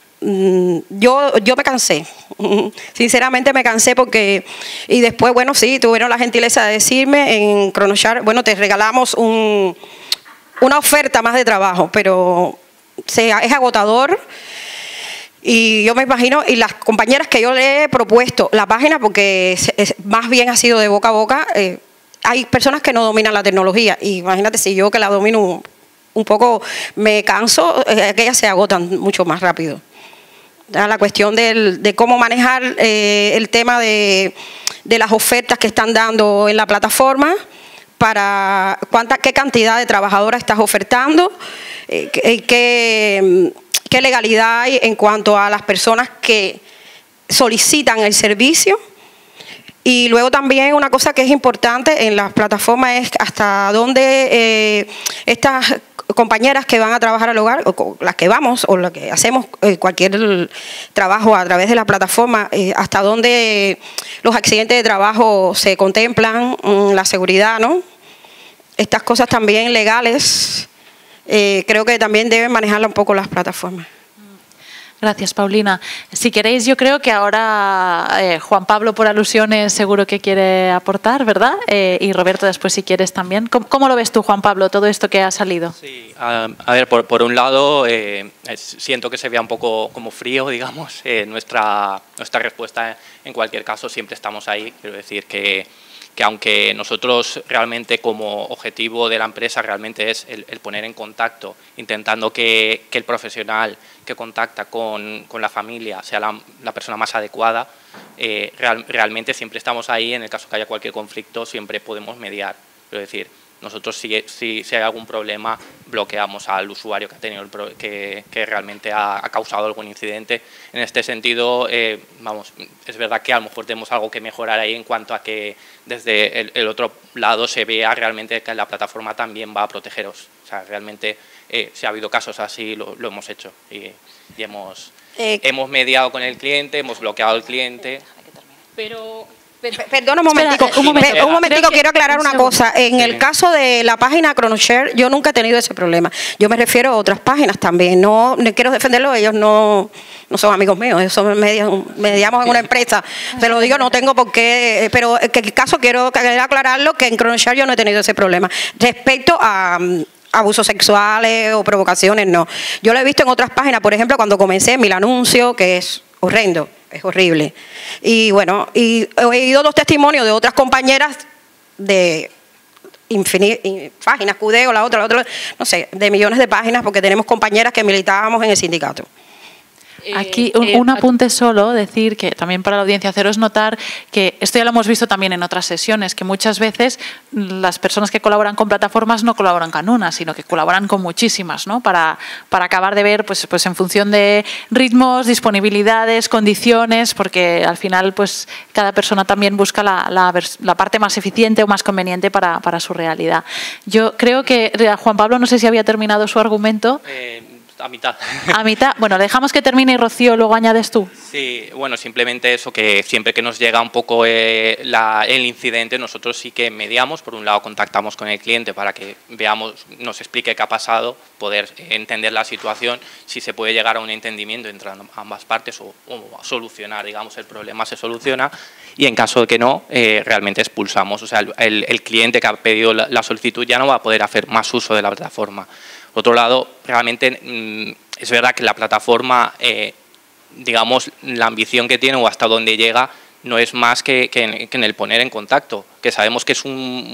me cansé, sinceramente me cansé, y después, bueno, sí, tuvieron la gentileza de decirme en Kronoshare, bueno, te regalamos una oferta más de trabajo, pero es agotador. Y yo me imagino, y las compañeras que yo le he propuesto la página, porque más bien ha sido de boca a boca, hay personas que no dominan la tecnología, y imagínate si yo, que la domino un poco, me canso, aquellas se agotan mucho más rápido. La cuestión de cómo manejar el tema de las ofertas que están dando en la plataforma, para qué cantidad de trabajadoras estás ofertando, qué legalidad hay en cuanto a las personas que solicitan el servicio. Y luego también una cosa que es importante en las plataformas es hasta dónde estas compañeras que van a trabajar al hogar, o las que vamos, o las que hacemos cualquier trabajo a través de la plataforma, hasta dónde los accidentes de trabajo se contemplan, la seguridad, ¿no? Estas cosas también legales, creo que también deben manejarla un poco las plataformas. Gracias, Paulina. Si queréis, yo creo que ahora Juan Pablo, por alusiones, seguro que quiere aportar, ¿verdad? Y Roberto, después, si quieres también. ¿Cómo lo ves tú, Juan Pablo, todo esto que ha salido? Sí, a ver, por un lado, siento que se vea un poco como frío, digamos. Nuestra respuesta, en cualquier caso, siempre estamos ahí. Quiero decir que aunque nosotros realmente, como objetivo de la empresa, realmente es el poner en contacto, intentando que el profesional que contacta con la familia sea la persona más adecuada, realmente siempre estamos ahí. En el caso que haya cualquier conflicto, siempre podemos mediar. Es decir, nosotros si hay algún problema, bloqueamos al usuario que ha tenido que realmente ha causado algún incidente. En este sentido, vamos, es verdad que a lo mejor tenemos algo que mejorar ahí en cuanto a que desde el otro lado se vea realmente que la plataforma también va a protegeros. O sea, realmente, si ha habido casos así, lo hemos hecho y hemos mediado con el cliente, hemos bloqueado al cliente. Pero Perdona un momentico, Espera, un momentico, quiero aclarar una cosa. En el caso de la página ChronoShare, yo nunca he tenido ese problema. Yo me refiero a otras páginas también. No quiero defenderlo, ellos no son amigos míos, ellos son mediamos en una empresa. Se lo digo, no tengo por qué, pero en el caso quiero aclararlo, que en ChronoShare yo no he tenido ese problema. Respecto a abusos sexuales o provocaciones, no. Yo lo he visto en otras páginas, por ejemplo, cuando comencé Mil Anuncio, que es horrendo. Es horrible. Y bueno, y he oído los testimonios de otras compañeras de páginas, Cudeo, la otra, no sé, de millones de páginas, porque tenemos compañeras que militábamos en el sindicato. Aquí un apunte solo, decir que también para la audiencia haceros notar que esto ya lo hemos visto también en otras sesiones, que muchas veces las personas que colaboran con plataformas no colaboran con una, sino que colaboran con muchísimas, ¿no? Para acabar de ver pues en función de ritmos, disponibilidades, condiciones, porque al final pues cada persona también busca la parte más eficiente o más conveniente para su realidad. Yo creo que Juan Pablo, no sé si había terminado su argumento. A mitad. A mitad. Bueno, dejamos que termine y Rocío, luego añades tú. Sí, bueno, simplemente eso, que siempre que nos llega un poco el incidente, nosotros sí que mediamos. Por un lado, contactamos con el cliente para que veamos, nos explique qué ha pasado, poder entender la situación, si se puede llegar a un entendimiento entre ambas partes o solucionar, digamos, el problema se soluciona. Y en caso de que no, realmente expulsamos. O sea, el cliente que ha pedido la solicitud ya no va a poder hacer más uso de la plataforma. Por otro lado, realmente es verdad que la plataforma, digamos, la ambición que tiene o hasta dónde llega, no es más que en el poner en contacto, que sabemos que es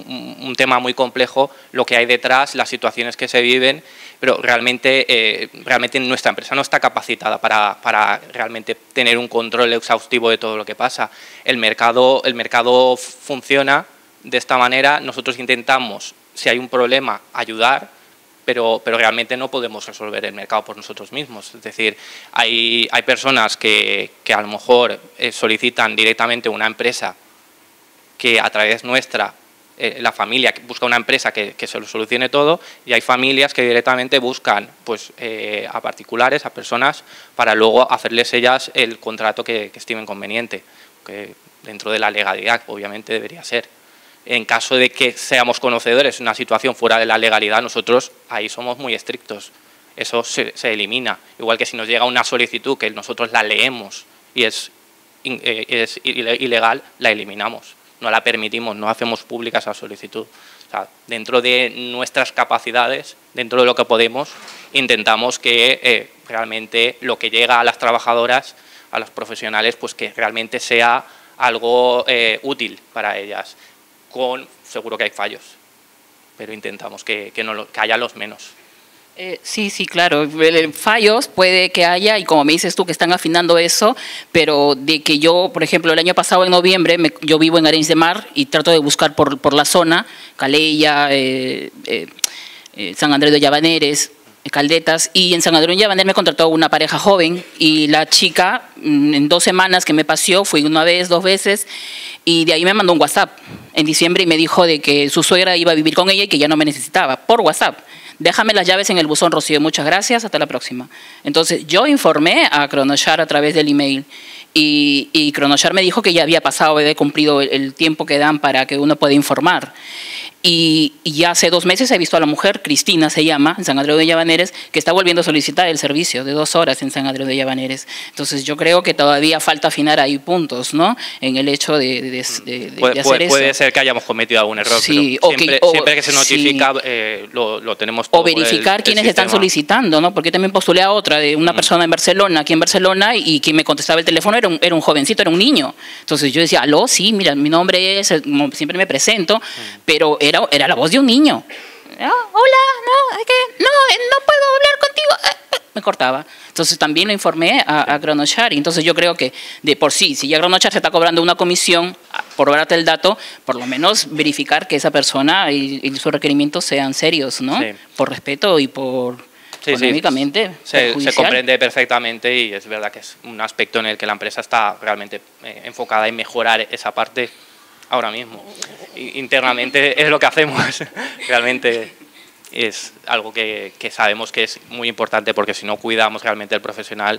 un tema muy complejo, lo que hay detrás, las situaciones que se viven, pero realmente nuestra empresa no está capacitada para realmente tener un control exhaustivo de todo lo que pasa. El mercado funciona de esta manera, nosotros intentamos, si hay un problema, ayudar, pero realmente no podemos resolver el mercado por nosotros mismos. Es decir, hay personas que a lo mejor solicitan directamente una empresa que a través nuestra, la familia busca una empresa que se lo solucione todo, y hay familias que directamente buscan pues, a particulares, a personas, para luego hacerles ellas el contrato que estimen conveniente, que dentro de la legalidad obviamente debería ser. En caso de que seamos conocedores de una situación fuera de la legalidad, nosotros ahí somos muy estrictos. Eso se elimina. Igual que si nos llega una solicitud que nosotros la leemos y es ilegal, la eliminamos. No la permitimos, no hacemos pública esa solicitud. O sea, dentro de nuestras capacidades, dentro de lo que podemos, intentamos que realmente lo que llega a las trabajadoras, a los profesionales, pues que realmente sea algo útil para ellas. Seguro que hay fallos, pero intentamos que haya los menos. Sí, claro. Fallos puede que haya, y como me dices tú, que están afinando eso, pero de que yo, por ejemplo, el año pasado en noviembre, yo vivo en Arenys de Mar y trato de buscar por la zona, Calella, San Andrés de Llavaneres, Caldetas, y en San Andrés de Llavaneres me contrató una pareja joven, y la chica, en 2 semanas que me paseó, fui 1 vez, 2 veces, y de ahí me mandó un WhatsApp en diciembre y me dijo de que su suegra iba a vivir con ella y que ya no me necesitaba, por WhatsApp. Déjame las llaves en el buzón, Rocío, muchas gracias, hasta la próxima. Entonces yo informé a ChronoShare a través del email, y ChronoShare me dijo que ya había pasado, había cumplido el tiempo que dan para que uno pueda informar. Y ya hace 2 meses he visto a la mujer, Cristina se llama, en San Andrés de Llavaneres, que está volviendo a solicitar el servicio de 2 horas en San Andrés de Llavaneres. Entonces yo creo que todavía falta afinar ahí puntos, ¿no? En el hecho de hacer eso. Puede ser que hayamos cometido algún error, sí, pero siempre que se notifica, sí, lo tenemos todo. O verificar quiénes están solicitando, ¿no? Porque también postulé a otra de una persona en Barcelona, aquí en Barcelona, y quien me contestaba el teléfono era un jovencito, era un niño. Entonces yo decía, aló, sí, mira, mi nombre es, siempre me presento, pero era la voz de un niño. Hola, no, es que no puedo hablar contigo. Me cortaba. Entonces también lo informé a ChronoShare. Entonces yo creo que de por sí, si ya ChronoShare se está cobrando una comisión por darte el dato, por lo menos verificar que esa persona y sus requerimientos sean serios, ¿no? Sí. Por respeto y por económicamente. Se comprende perfectamente, y es verdad que es un aspecto en el que la empresa está realmente enfocada en mejorar esa parte ahora mismo. Internamente es lo que hacemos. Realmente es algo que sabemos que es muy importante, porque si no cuidamos realmente el profesional,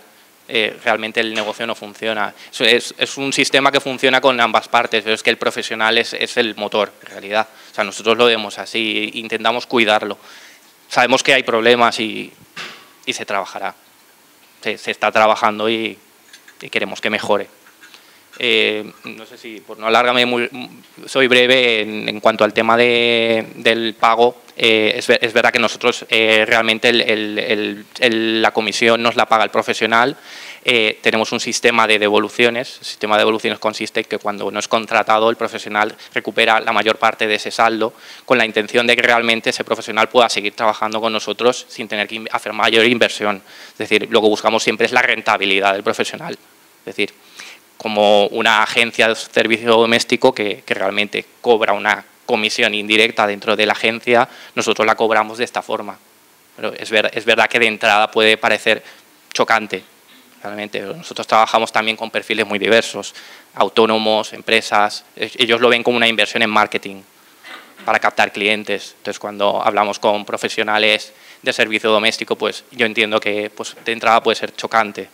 realmente el negocio no funciona. Es un sistema que funciona con ambas partes, pero es que el profesional es el motor, en realidad. O sea, nosotros lo vemos así, intentamos cuidarlo. Sabemos que hay problemas y se trabajará. Se está trabajando y queremos que mejore. No sé si, por no alargarme, soy breve en cuanto al tema del pago. Es verdad que nosotros realmente la comisión nos la paga el profesional. Tenemos un sistema de devoluciones. El sistema de devoluciones consiste en que cuando no es contratado, el profesional recupera la mayor parte de ese saldo con la intención de que realmente ese profesional pueda seguir trabajando con nosotros sin tener que hacer mayor inversión. Es decir, lo que buscamos siempre es la rentabilidad del profesional. Es decir, como una agencia de servicio doméstico que realmente cobra una comisión indirecta dentro de la agencia, nosotros la cobramos de esta forma. Pero es verdad que de entrada puede parecer chocante. Realmente nosotros trabajamos también con perfiles muy diversos, autónomos, empresas. Ellos lo ven como una inversión en marketing para captar clientes. Entonces, cuando hablamos con profesionales de servicio doméstico, pues yo entiendo que pues, de entrada puede ser chocante.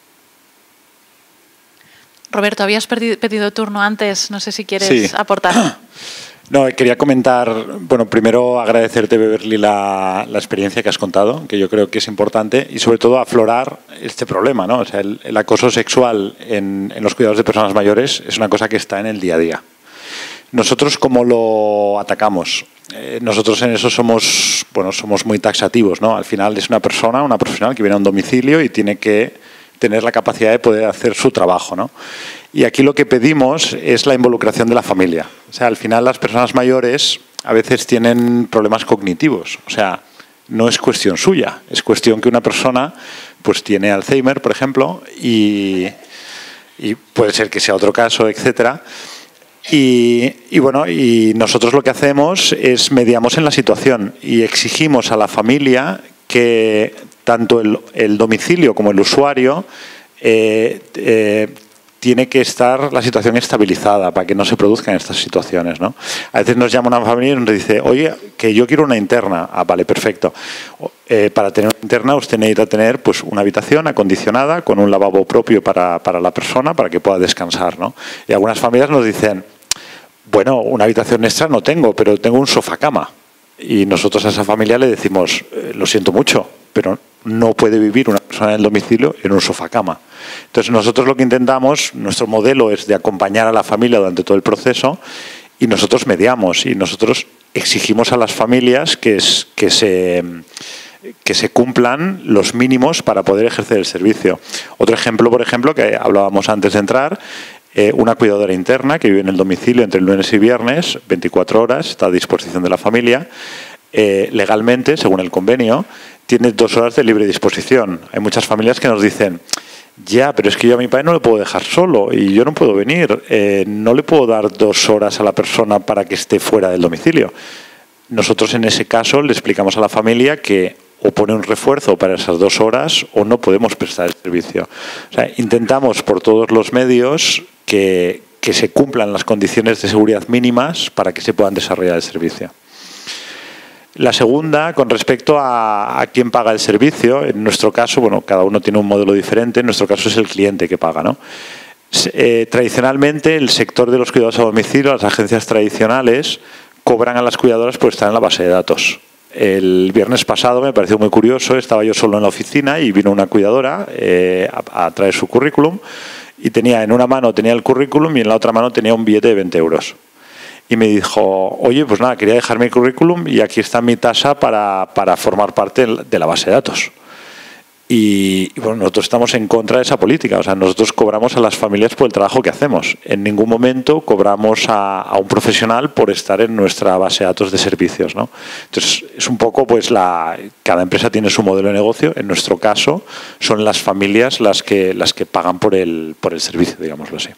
Roberto, habías pedido turno antes, no sé si quieres aportar. No, quería comentar, bueno, primero agradecerte, Beverly, la experiencia que has contado, que yo creo que es importante, y sobre todo aflorar este problema, ¿no? O sea, el acoso sexual en los cuidados de personas mayores es una cosa que está en el día a día. Nosotros, ¿cómo lo atacamos? Nosotros en eso somos muy taxativos, ¿no? Al final es una profesional que viene a un domicilio y tiene que tener la capacidad de poder hacer su trabajo, ¿no? Y aquí lo que pedimos es la involucración de la familia. O sea, al final las personas mayores a veces tienen problemas cognitivos. O sea, no es cuestión suya, es cuestión que una persona pues tiene Alzheimer, por ejemplo, y puede ser que sea otro caso, etcétera. Y bueno, y nosotros lo que hacemos es mediamos en la situación y exigimos a la familia que tanto el domicilio como el usuario tiene que estar la situación estabilizada para que no se produzcan estas situaciones, ¿no? A veces nos llama una familia y nos dice, oye, que yo quiero una interna. Ah, vale, perfecto. Para tener una interna usted necesita tener pues, una habitación acondicionada con un lavabo propio para la persona para que pueda descansar, ¿no? Y algunas familias nos dicen, bueno, una habitación extra no tengo, pero tengo un sofá-cama. Y nosotros a esa familia le decimos, lo siento mucho, pero no puede vivir una persona en el domicilio en un sofá-cama. Entonces nosotros lo que intentamos, nuestro modelo es de acompañar a la familia durante todo el proceso y nosotros mediamos y nosotros exigimos a las familias que se cumplan los mínimos para poder ejercer el servicio. Otro ejemplo, por ejemplo, que hablábamos antes de entrar, una cuidadora interna que vive en el domicilio entre lunes y viernes, 24 horas, está a disposición de la familia. Legalmente, según el convenio, tiene 2 horas de libre disposición. Hay muchas familias que nos dicen, ya, pero es que yo a mi padre no le puedo dejar solo y yo no puedo venir. No le puedo dar 2 horas a la persona para que esté fuera del domicilio. Nosotros en ese caso le explicamos a la familia que o pone un refuerzo para esas 2 horas o no podemos prestar el servicio. O sea, intentamos por todos los medios que se cumplan las condiciones de seguridad mínimas para que se puedan desarrollar el servicio. La segunda, con respecto a quién paga el servicio, en nuestro caso, bueno, cada uno tiene un modelo diferente, en nuestro caso es el cliente que paga, ¿no? Tradicionalmente, el sector de los cuidados a domicilio, las agencias tradicionales, cobran a las cuidadoras por estar en la base de datos. El viernes pasado me pareció muy curioso, estaba yo solo en la oficina y vino una cuidadora a traer su currículum y en una mano tenía el currículum y en la otra mano tenía un billete de 20 euros. Y me dijo, oye, pues nada, quería dejar mi currículum y aquí está mi tasa para formar parte de la base de datos. Y bueno, nosotros estamos en contra de esa política. O sea, nosotros cobramos a las familias por el trabajo que hacemos. En ningún momento cobramos a un profesional por estar en nuestra base de datos de servicios, ¿no? Entonces, es un poco, pues, cada empresa tiene su modelo de negocio. En nuestro caso, son las familias las que pagan por el servicio, digámoslo así.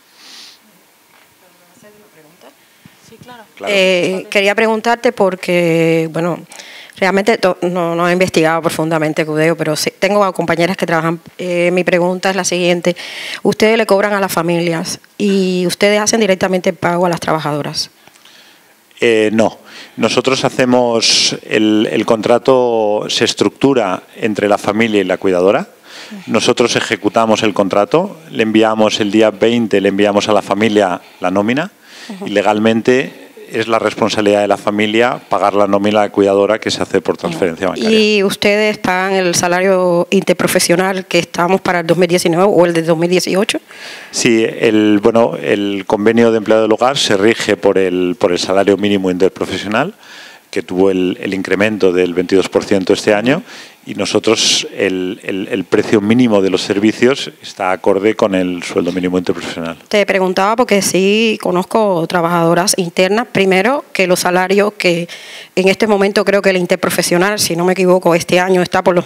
Quería preguntarte porque, bueno, realmente no he investigado profundamente Cudeo, pero sí, tengo compañeras que trabajan. Mi pregunta es la siguiente. ¿Ustedes le cobran a las familias y ustedes hacen directamente el pago a las trabajadoras? No. Nosotros hacemos el contrato, se estructura entre la familia y la cuidadora. Nosotros ejecutamos el contrato, le enviamos el día 20, le enviamos a la familia la nómina y legalmente es la responsabilidad de la familia pagar la nómina a la cuidadora que se hace por transferencia bancaria. ¿Y ustedes pagan el salario interprofesional que estamos para el 2019 o el de 2018? Sí, el convenio de empleado del hogar se rige por el salario mínimo interprofesional, que tuvo el incremento del 22% este año, y nosotros el precio mínimo de los servicios está acorde con el sueldo mínimo interprofesional. Te preguntaba porque sí conozco trabajadoras internas, primero que los salarios que en este momento creo que el interprofesional, si no me equivoco, este año está por los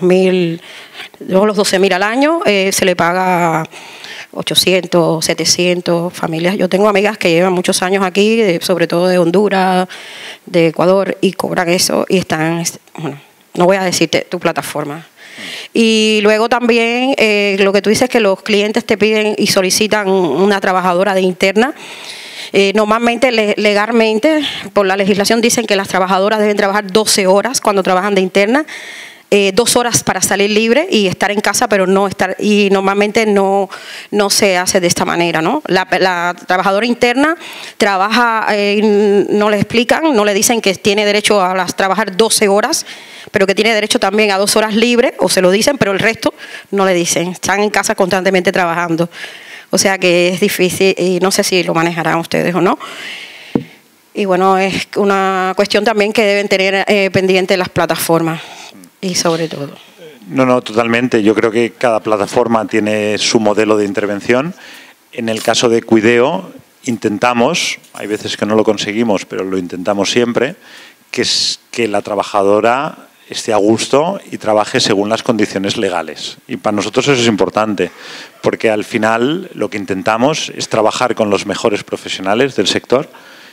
12.000 al año, se le paga 800, 700 familias. Yo tengo amigas que llevan muchos años aquí, sobre todo de Honduras, de Ecuador, y cobran eso y están, bueno, no voy a decirte tu plataforma. Y luego también lo que tú dices, que los clientes te piden y solicitan una trabajadora de interna. Normalmente, legalmente, por la legislación dicen que las trabajadoras deben trabajar 12 horas cuando trabajan de interna. 2 horas para salir libre y estar en casa, pero no estar, y normalmente no se hace de esta manera, ¿no? La trabajadora interna trabaja, no le explican, no le dicen que tiene derecho a trabajar 12 horas, pero que tiene derecho también a 2 horas libres, o se lo dicen, pero el resto no le dicen, están en casa constantemente trabajando. O sea que es difícil y no sé si lo manejarán ustedes o no. Y bueno, es una cuestión también que deben tener pendiente las plataformas. Y sobre todo. No, totalmente. Yo creo que cada plataforma tiene su modelo de intervención. En el caso de Cuideo, intentamos, hay veces que no lo conseguimos, pero lo intentamos siempre, que es que la trabajadora esté a gusto y trabaje según las condiciones legales. Y para nosotros eso es importante, porque al final lo que intentamos es trabajar con los mejores profesionales del sector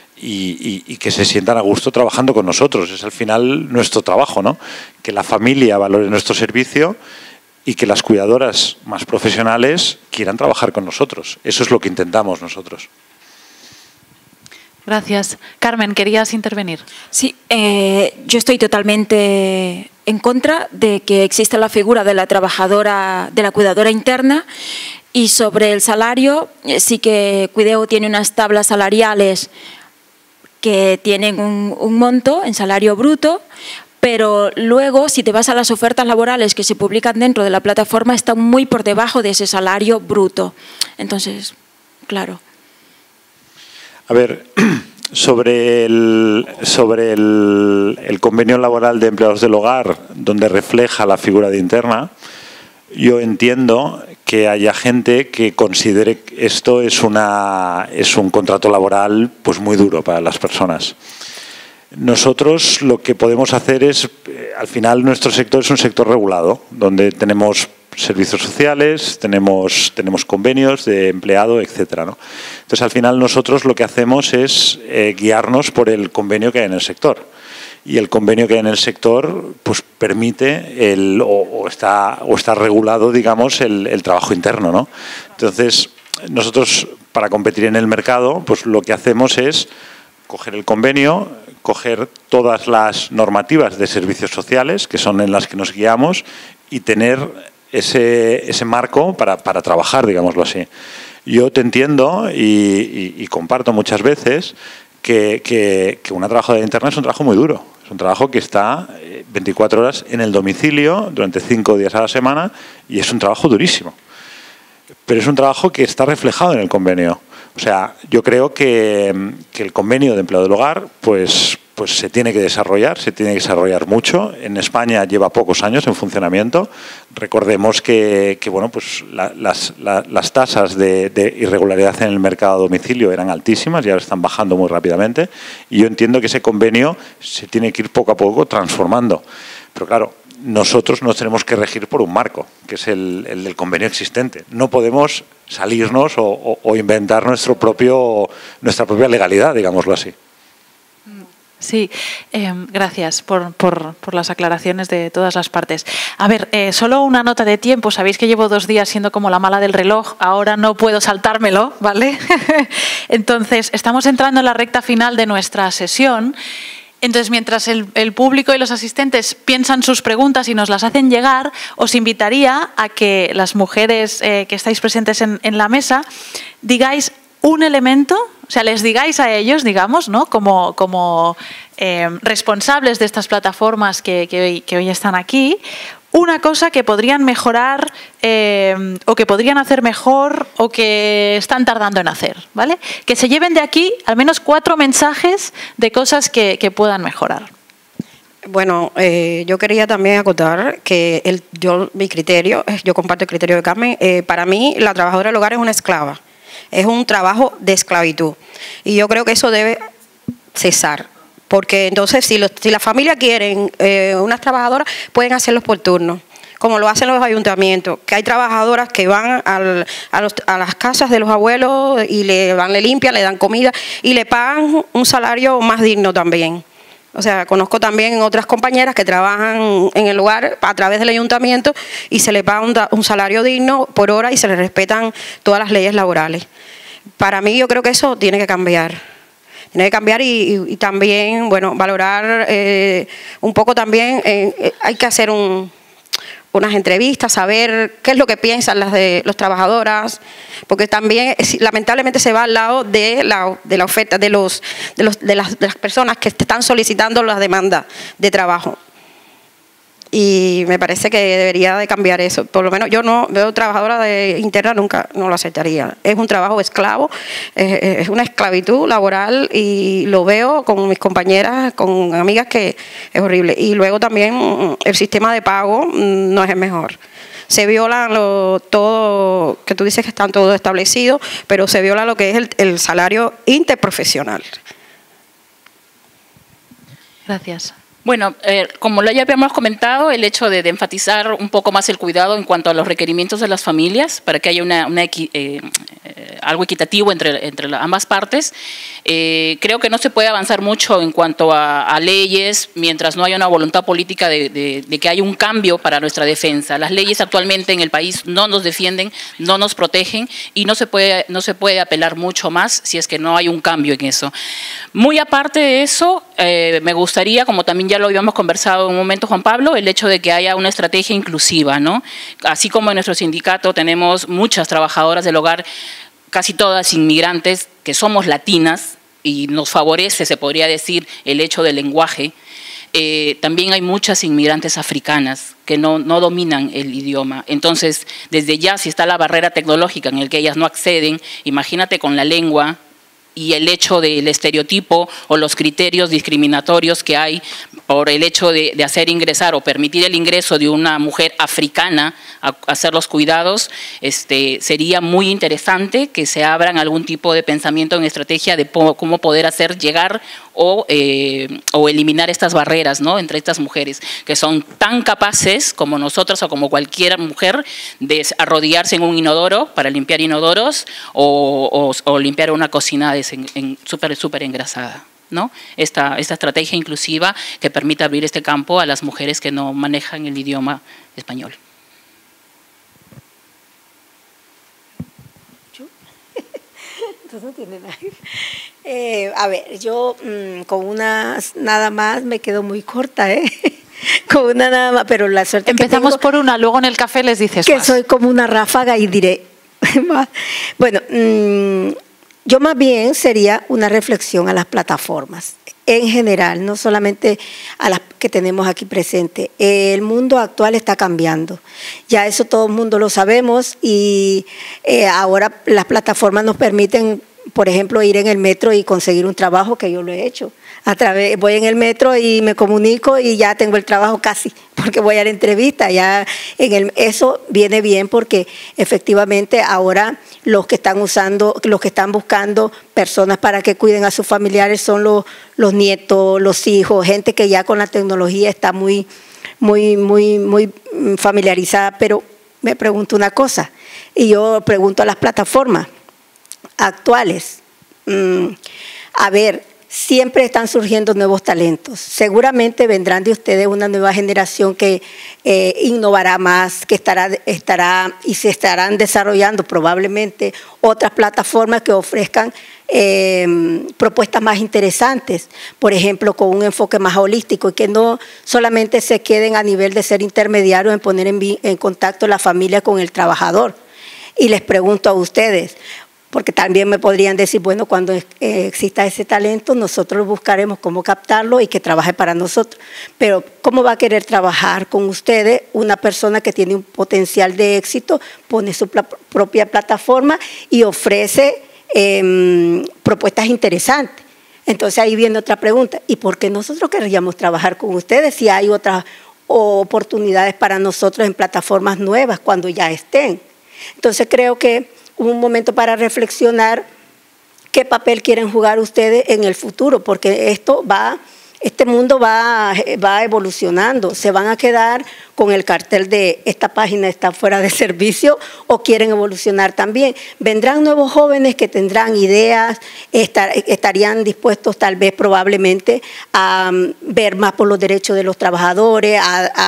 y que se sientan a gusto trabajando con nosotros. Es al final nuestro trabajo, ¿no? Que la familia valore nuestro servicio y que las cuidadoras más profesionales quieran trabajar con nosotros. Eso es lo que intentamos nosotros. Gracias. Carmen, ¿querías intervenir? Sí, yo estoy totalmente en contra de que exista la figura de la trabajadora, de la cuidadora interna. Y sobre el salario, sí que Cuideo tiene unas tablas salariales que tienen un monto en salario bruto, pero luego, si te vas a las ofertas laborales que se publican dentro de la plataforma, están muy por debajo de ese salario bruto. Entonces, claro. A ver, sobre el convenio laboral de empleados del hogar, donde refleja la figura de interna, yo entiendo que haya gente que considere que esto es un contrato laboral pues muy duro para las personas. Nosotros lo que podemos hacer es, al final nuestro sector es un sector regulado, donde tenemos servicios sociales, tenemos convenios de empleado, etcétera, ¿no? Entonces, al final nosotros lo que hacemos es guiarnos por el convenio que hay en el sector. Y el convenio que hay en el sector pues permite o está regulado, digamos, el trabajo interno, ¿no? Entonces, nosotros para competir en el mercado, pues lo que hacemos es coger el convenio, coger todas las normativas de servicios sociales, que son en las que nos guiamos, y tener ese marco para trabajar, digámoslo así. Yo te entiendo y comparto muchas veces que una trabajadora interna es un trabajo muy duro. Es un trabajo que está 24 horas en el domicilio durante 5 días a la semana y es un trabajo durísimo. Pero es un trabajo que está reflejado en el convenio. O sea, yo creo que el convenio de empleo del hogar pues se tiene que desarrollar mucho. En España lleva pocos años en funcionamiento. Recordemos que bueno, pues las tasas de irregularidad en el mercado a domicilio eran altísimas y ahora están bajando muy rápidamente. Y yo entiendo que ese convenio se tiene que ir poco a poco transformando. Pero claro, nosotros nos tenemos que regir por un marco, que es el del convenio existente. No podemos salirnos o inventar nuestra propia legalidad, digámoslo así. Sí, gracias por las aclaraciones de todas las partes. A ver, solo una nota de tiempo. Sabéis que llevo 2 días siendo como la mala del reloj. Ahora no puedo saltármelo, ¿vale? Entonces, estamos entrando en la recta final de nuestra sesión. Entonces, mientras el público y los asistentes piensan sus preguntas y nos las hacen llegar, os invitaría a que las mujeres que estáis presentes en la mesa digáis un elemento, o sea, les digáis a ellos, digamos, ¿no? como responsables de estas plataformas que hoy están aquí, una cosa que podrían mejorar o que podrían hacer mejor o que están tardando en hacer, ¿vale? Que se lleven de aquí al menos 4 mensajes de cosas que puedan mejorar. Bueno, yo quería también acotar que mi criterio, yo comparto el criterio de Carmen, para mí la trabajadora del hogar es una esclava, es un trabajo de esclavitud y yo creo que eso debe cesar. Porque entonces si la familia quieren unas trabajadoras, pueden hacerlos por turno, como lo hacen los ayuntamientos, que hay trabajadoras que van a las casas de los abuelos y le limpian, le dan comida y le pagan un salario más digno también. O sea, conozco también otras compañeras que trabajan en el lugar a través del ayuntamiento y se le paga un salario digno por hora y se les respetan todas las leyes laborales. Para mí yo creo que eso tiene que cambiar. Tiene que cambiar y también, bueno, valorar un poco también, hay que hacer unas entrevistas, saber qué es lo que piensan las trabajadoras, porque también lamentablemente se va al lado de la oferta de las personas que están solicitando las demandas de trabajo. Y me parece que debería de cambiar eso. Por lo menos yo no veo trabajadora interna, nunca no lo aceptaría. Es un trabajo esclavo, es una esclavitud laboral y lo veo con mis compañeras, con amigas que es horrible. Y luego también el sistema de pago no es el mejor. Se viola todo, que tú dices que están todos establecidos, pero se viola lo que es el salario interprofesional. Gracias. Bueno, como ya habíamos comentado, el hecho de enfatizar un poco más el cuidado en cuanto a los requerimientos de las familias para que haya algo equitativo entre ambas partes. Creo que no se puede avanzar mucho en cuanto a leyes mientras no haya una voluntad política de que haya un cambio para nuestra defensa. Las leyes actualmente en el país no nos defienden, no nos protegen y no se puede apelar mucho más si es que no hay un cambio en eso. Muy aparte de eso, me gustaría, como también ya lo habíamos conversado en un momento, Juan Pablo, el hecho de que haya una estrategia inclusiva, ¿no? Así como en nuestro sindicato tenemos muchas trabajadoras del hogar, casi todas inmigrantes, que somos latinas y nos favorece, se podría decir, el hecho del lenguaje. También hay muchas inmigrantes africanas que no dominan el idioma. Entonces, desde ya, si está la barrera tecnológica en la que ellas no acceden, imagínate con la lengua y el hecho del estereotipo o los criterios discriminatorios que hay por el hecho de hacer ingresar o permitir el ingreso de una mujer africana a hacer los cuidados, sería muy interesante que se abran algún tipo de pensamiento en estrategia de cómo poder hacer llegar o eliminar estas barreras, ¿no?, entre estas mujeres que son tan capaces como nosotras o como cualquier mujer de arrodillarse en un inodoro para limpiar inodoros o limpiar una cocina súper engrasada, ¿no? Esta estrategia inclusiva que permite abrir este campo a las mujeres que no manejan el idioma español. No tiene nada. A ver, yo con una nada más me quedo muy corta, con una nada más, pero la suerte empezamos que tengo, por una, luego en el café les dices que más. soy como una ráfaga y diré. Bueno, yo más bien sería una reflexión a las plataformas en general, no solamente a las que tenemos aquí presentes. El mundo actual está cambiando, ya eso todo el mundo lo sabemos y ahora las plataformas nos permiten, por ejemplo, ir en el metro y conseguir un trabajo, que yo lo he hecho. Voy en el metro y me comunico y ya tengo el trabajo casi, porque voy a la entrevista. Eso viene bien porque efectivamente ahora los que están buscando personas para que cuiden a sus familiares son los nietos, los hijos, gente que ya con la tecnología está muy familiarizada. Pero me pregunto una cosa, y yo pregunto a las plataformas actuales, a ver, siempre están surgiendo nuevos talentos. Seguramente vendrán de ustedes una nueva generación que innovará más, que estará y se estarán desarrollando probablemente otras plataformas que ofrezcan propuestas más interesantes, por ejemplo, con un enfoque más holístico y que no solamente se queden a nivel de ser intermediarios en poner en contacto la familia con el trabajador. Y les pregunto a ustedes, porque también me podrían decir, bueno, cuando exista ese talento, nosotros buscaremos cómo captarlo y que trabaje para nosotros. Pero, ¿cómo va a querer trabajar con ustedes una persona que tiene un potencial de éxito, pone su propia plataforma y ofrece propuestas interesantes? Entonces, ahí viene otra pregunta. ¿Y por qué nosotros querríamos trabajar con ustedes si hay otras oportunidades para nosotros en plataformas nuevas cuando ya estén? Entonces, creo que un momento para reflexionar qué papel quieren jugar ustedes en el futuro, porque este mundo va evolucionando. ¿Se van a quedar con el cartel de esta página está fuera de servicio o quieren evolucionar también? Vendrán nuevos jóvenes que tendrán ideas, estarían dispuestos tal vez probablemente a ver más por los derechos de los trabajadores,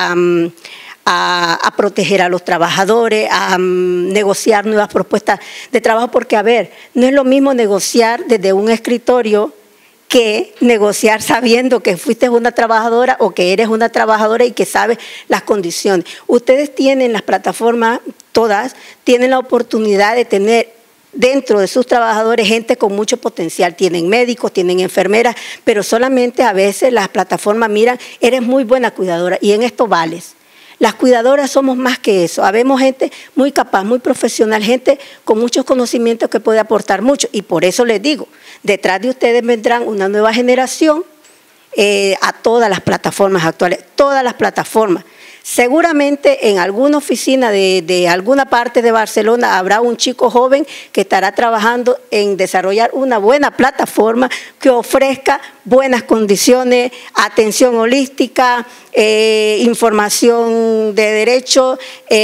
a proteger a los trabajadores, a negociar nuevas propuestas de trabajo, porque, a ver, no es lo mismo negociar desde un escritorio que negociar sabiendo que fuiste una trabajadora o que eres una trabajadora y que sabes las condiciones. Ustedes tienen las plataformas, todas, tienen la oportunidad de tener dentro de sus trabajadores gente con mucho potencial. Tienen médicos, tienen enfermeras, pero solamente a veces las plataformas miran, eres muy buena cuidadora y en esto vales. Las cuidadoras somos más que eso. Habemos gente muy capaz, muy profesional, gente con muchos conocimientos que puede aportar mucho. Y por eso les digo, detrás de ustedes vendrán una nueva generación a todas las plataformas actuales, todas las plataformas. Seguramente en alguna oficina de alguna parte de Barcelona habrá un chico joven que estará trabajando en desarrollar una buena plataforma que ofrezca buenas condiciones, atención holística, información de derecho,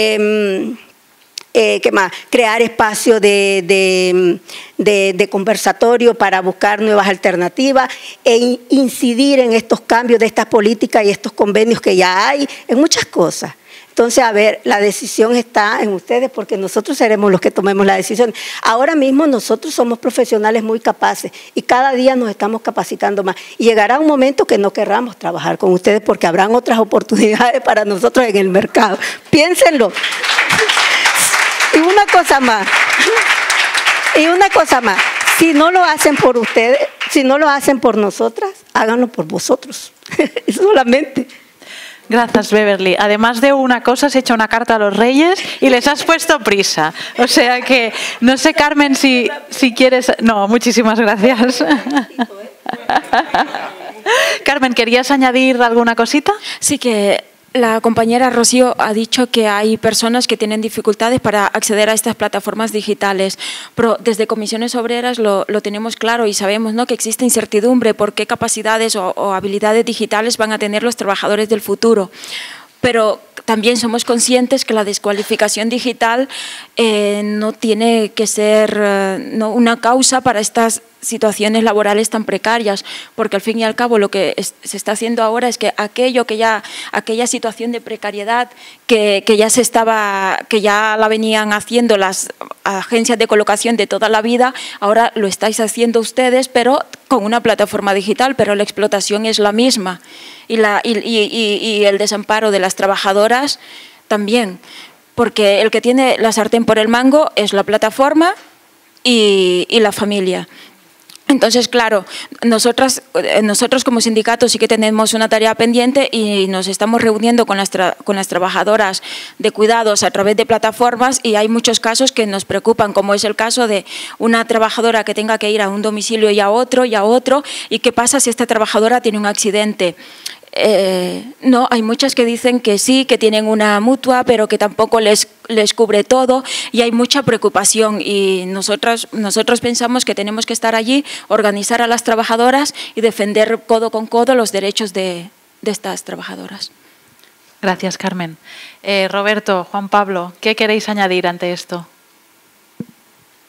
¿qué más? Crear espacios de conversatorio para buscar nuevas alternativas e incidir en estos cambios de estas políticas y estos convenios que ya hay, en muchas cosas. Entonces, a ver, la decisión está en ustedes porque nosotros seremos los que tomemos la decisión. Ahora mismo nosotros somos profesionales muy capaces y cada día nos estamos capacitando más. Y llegará un momento que no querramos trabajar con ustedes porque habrán otras oportunidades para nosotros en el mercado. Piénsenlo. Y una cosa más, si no lo hacen por ustedes, si no lo hacen por nosotras, háganlo por vosotros, solamente. Gracias, Beverly. Además de una cosa, has hecho una carta a los Reyes y les has puesto prisa. O sea que, no sé, Carmen, si quieres... No, muchísimas gracias. Carmen, ¿querías añadir alguna cosita? Sí, que la compañera Rocío ha dicho que hay personas que tienen dificultades para acceder a estas plataformas digitales, pero desde Comisiones Obreras lo tenemos claro y sabemos, ¿no?, que existe incertidumbre por qué capacidades o habilidades digitales van a tener los trabajadores del futuro. Pero también somos conscientes que la descualificación digital no tiene que ser una causa para estas situaciones laborales tan precarias, porque al fin y al cabo lo que se está haciendo ahora es que aquella situación de precariedad que ya la venían haciendo las agencias de colocación de toda la vida, ahora lo estáis haciendo ustedes, pero con una plataforma digital, pero la explotación es la misma y el desamparo de las trabajadoras también, porque el que tiene la sartén por el mango es la plataforma y la familia. Entonces, claro, nosotros como sindicato sí que tenemos una tarea pendiente y nos estamos reuniendo con las trabajadoras de cuidados a través de plataformas y hay muchos casos que nos preocupan, como es el caso de una trabajadora que tenga que ir a un domicilio y a otro, y qué pasa si esta trabajadora tiene un accidente. No, hay muchas que dicen que sí, que tienen una mutua, pero que tampoco les cubre todo y hay mucha preocupación y nosotros pensamos que tenemos que estar allí, organizar a las trabajadoras y defender codo con codo los derechos de estas trabajadoras. Gracias, Carmen. Roberto, Juan Pablo, ¿qué queréis añadir ante esto?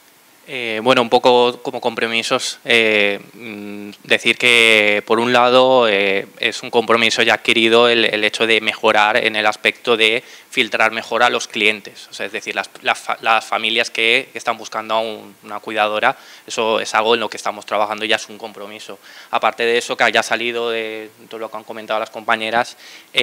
Bueno, un poco como compromisos, decir que por un lado es un compromiso ya adquirido el hecho de mejorar en el aspecto de filtrar mejor a los clientes, o sea, es decir, las familias que están buscando a una cuidadora, eso es algo en lo que estamos trabajando y ya es un compromiso. Aparte de eso, que haya salido de todo lo que han comentado las compañeras,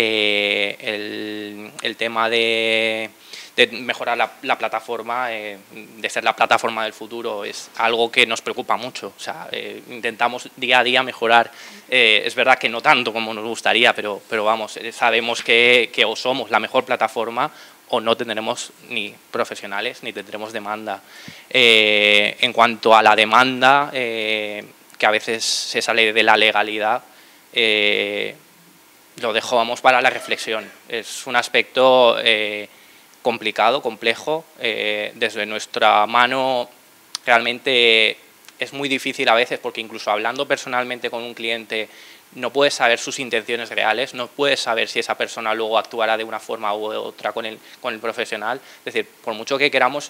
el tema de mejorar la plataforma, de ser la plataforma del futuro, es algo que nos preocupa mucho. O sea, intentamos día a día mejorar. Es verdad que no tanto como nos gustaría, pero vamos, sabemos que o somos la mejor plataforma o no tendremos ni profesionales ni tendremos demanda. En cuanto a la demanda, que a veces se sale de la legalidad, lo dejamos para la reflexión. Es un aspecto complicado, complejo. Desde nuestra mano realmente es muy difícil a veces, porque incluso hablando personalmente con un cliente no puedes saber sus intenciones reales, no puedes saber si esa persona luego actuará de una forma u otra con el profesional. Es decir, por mucho que queramos,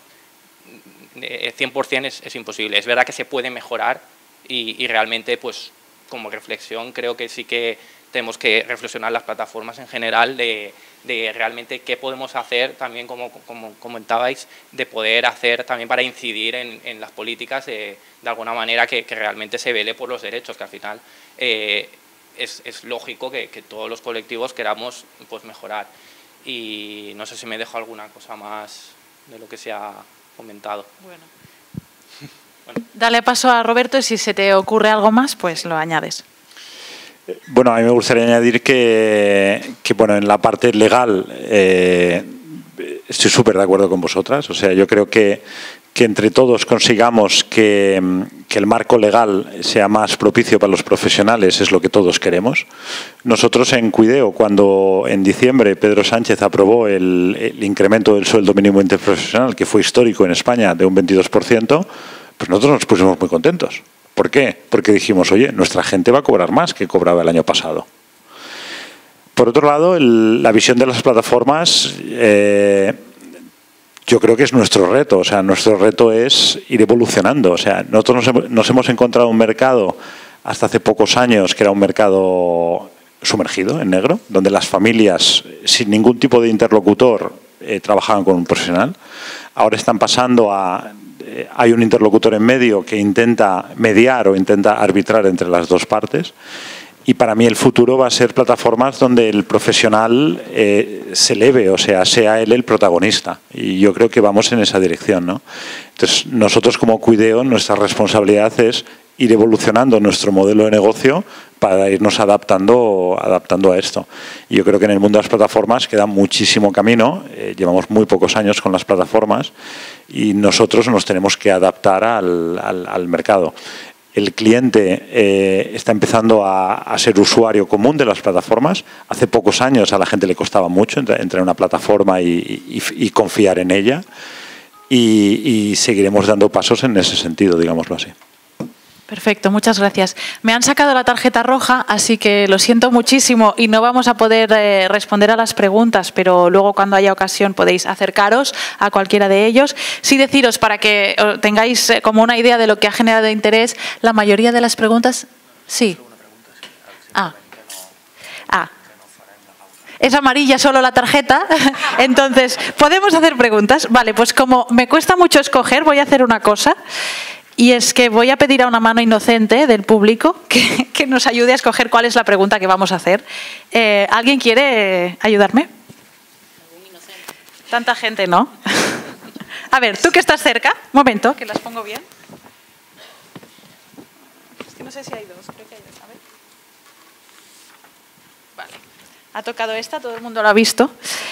100% es imposible. Es verdad que se puede mejorar y realmente, pues, como reflexión, creo que sí que tenemos que reflexionar las plataformas en general de realmente qué podemos hacer también, como comentabais, de poder hacer también para incidir en las políticas de alguna manera que realmente se vele por los derechos, que al final es lógico que todos los colectivos queramos, pues, mejorar. Y no sé si me dejo alguna cosa más de lo que se ha comentado. Bueno. Dale paso a Roberto y si se te ocurre algo más, pues lo añades. Bueno, a mí me gustaría añadir que bueno, en la parte legal estoy súper de acuerdo con vosotras. O sea, yo creo que entre todos consigamos que el marco legal sea más propicio para los profesionales, es lo que todos queremos. Nosotros en Cuideo, cuando en diciembre Pedro Sánchez aprobó el incremento del sueldo mínimo interprofesional, que fue histórico en España, de un 22%, pues nosotros nos pusimos muy contentos. ¿Por qué? Porque dijimos, oye, nuestra gente va a cobrar más que cobraba el año pasado. Por otro lado, la visión de las plataformas, yo creo que es nuestro reto. O sea, nuestro reto es ir evolucionando. O sea, nosotros nos hemos encontrado un mercado hasta hace pocos años que era un mercado sumergido en negro, donde las familias sin ningún tipo de interlocutor trabajaban con un profesional. Ahora están pasando hay un interlocutor en medio que intenta mediar o intenta arbitrar entre las dos partes, y para mí el futuro va a ser plataformas donde el profesional se eleve, o sea él el protagonista, y yo creo que vamos en esa dirección, ¿no? Entonces, nosotros como Cuideo, nuestra responsabilidad es ir evolucionando nuestro modelo de negocio para irnos adaptando a esto. Y yo creo que en el mundo de las plataformas queda muchísimo camino. Llevamos muy pocos años con las plataformas y nosotros nos tenemos que adaptar al mercado. El cliente está empezando a ser usuario común de las plataformas. Hace pocos años a la gente le costaba mucho entrar en una plataforma y confiar en ella. Y seguiremos dando pasos en ese sentido, digámoslo así. Perfecto, muchas gracias. Me han sacado la tarjeta roja, así que lo siento muchísimo y no vamos a poder responder a las preguntas, pero luego cuando haya ocasión podéis acercaros a cualquiera de ellos. Sí, deciros, para que tengáis como una idea de lo que ha generado interés, la mayoría de las preguntas... Sí. Es amarilla solo la tarjeta, entonces, ¿podemos hacer preguntas? Vale, pues como me cuesta mucho escoger, voy a hacer una cosa. Y es que voy a pedir a una mano inocente del público que nos ayude a escoger cuál es la pregunta que vamos a hacer. ¿Alguien quiere ayudarme? Tanta gente, ¿no? A ver, tú que estás cerca, un momento, que las pongo bien. Es que no sé si hay dos, creo que hay dos. A ver. Vale. Ha tocado esta, todo el mundo lo ha visto.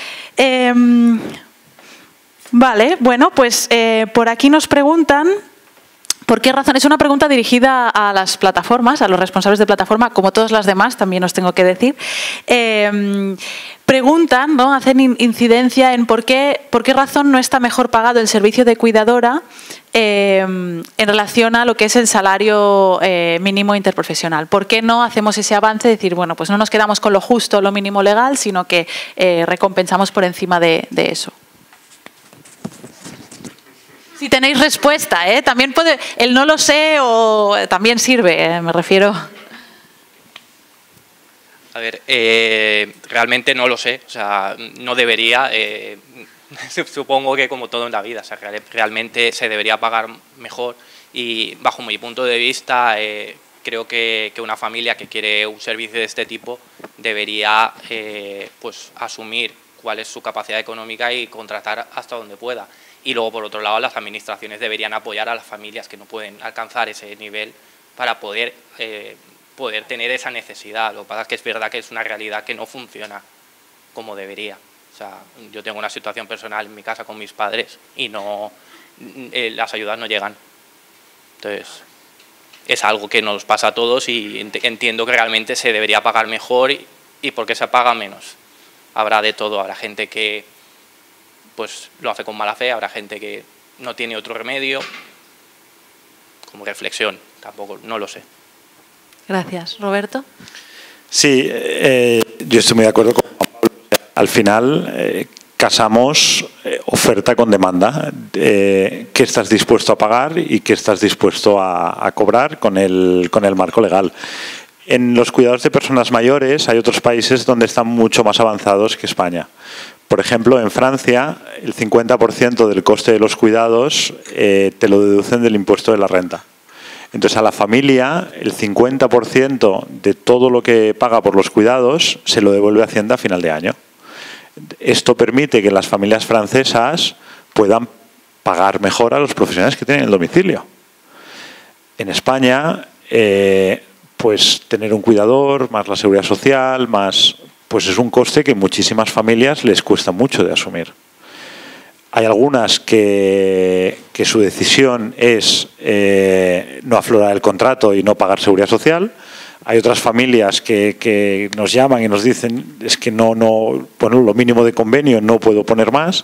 Vale, bueno, pues por aquí nos preguntan... ¿Por qué razón? Es una pregunta dirigida a las plataformas, a los responsables de plataforma, como todas las demás, también os tengo que decir. Preguntan, ¿no? Hacen incidencia en por qué razón no está mejor pagado el servicio de cuidadora en relación a lo que es el salario mínimo interprofesional. ¿Por qué no hacemos ese avance de decir, bueno, pues no nos quedamos con lo justo, lo mínimo legal, sino que recompensamos por encima de eso? Si tenéis respuesta, también puede, el no lo sé o también sirve, me refiero. A ver, realmente no lo sé, o sea, no debería, supongo que como todo en la vida, o sea, realmente se debería pagar mejor y bajo mi punto de vista creo que una familia que quiere un servicio de este tipo debería pues asumir cuál es su capacidad económica y contratar hasta donde pueda. Y luego, por otro lado, las administraciones deberían apoyar a las familias que no pueden alcanzar ese nivel para poder tener esa necesidad. Lo que pasa es que es verdad que es una realidad que no funciona como debería. O sea, yo tengo una situación personal en mi casa con mis padres y no las ayudas no llegan. Entonces, es algo que nos pasa a todos y entiendo que realmente se debería pagar mejor y ¿por qué se paga menos? Habrá de todo, habrá gente que pues lo hace con mala fe, habrá gente que no tiene otro remedio. Como reflexión, tampoco, no lo sé. Gracias. ¿Roberto? Sí, yo estoy muy de acuerdo con Juan Pablo. Al final casamos oferta con demanda. ¿Qué estás dispuesto a pagar y qué estás dispuesto a cobrar con el marco legal? En los cuidados de personas mayores hay otros países donde están mucho más avanzados que España. Por ejemplo, en Francia, el 50% del coste de los cuidados te lo deducen del impuesto de la renta. Entonces, a la familia, el 50% de todo lo que paga por los cuidados se lo devuelve Hacienda a final de año. Esto permite que las familias francesas puedan pagar mejor a los profesionales que tienen el domicilio. En España, pues tener un cuidador, más la seguridad social, más... pues es un coste que muchísimas familias les cuesta mucho de asumir. Hay algunas que su decisión es no aflorar el contrato y no pagar seguridad social. Hay otras familias que nos llaman y nos dicen es que bueno, lo mínimo de convenio no puedo poner más.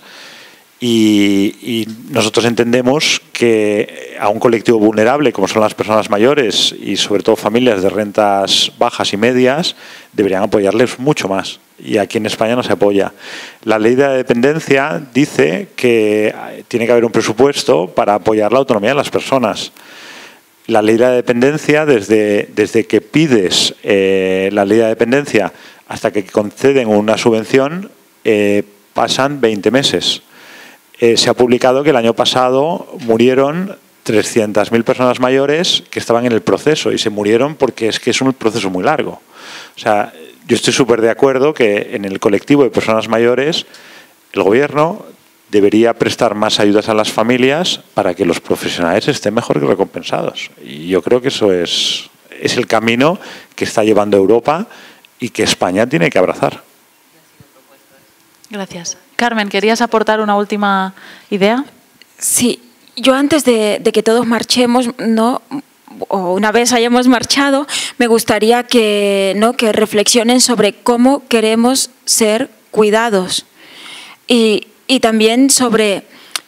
Y nosotros entendemos que a un colectivo vulnerable como son las personas mayores y sobre todo familias de rentas bajas y medias deberían apoyarles mucho más y aquí en España no se apoya. La ley de la dependencia dice que tiene que haber un presupuesto para apoyar la autonomía de las personas. La ley de la dependencia, desde que pides la ley de la dependencia hasta que conceden una subvención pasan 20 meses. Se ha publicado que el año pasado murieron 300.000 personas mayores que estaban en el proceso y se murieron porque es un proceso muy largo. O sea, yo estoy súper de acuerdo que en el colectivo de personas mayores el gobierno debería prestar más ayudas a las familias para que los profesionales estén mejor que recompensados. Y yo creo que eso es el camino que está llevando Europa y que España tiene que abrazar. Gracias. Carmen, ¿querías aportar una última idea? Sí, yo antes de que todos marchemos, ¿no?, o una vez hayamos marchado, me gustaría que reflexionen sobre cómo queremos ser cuidados y también sobre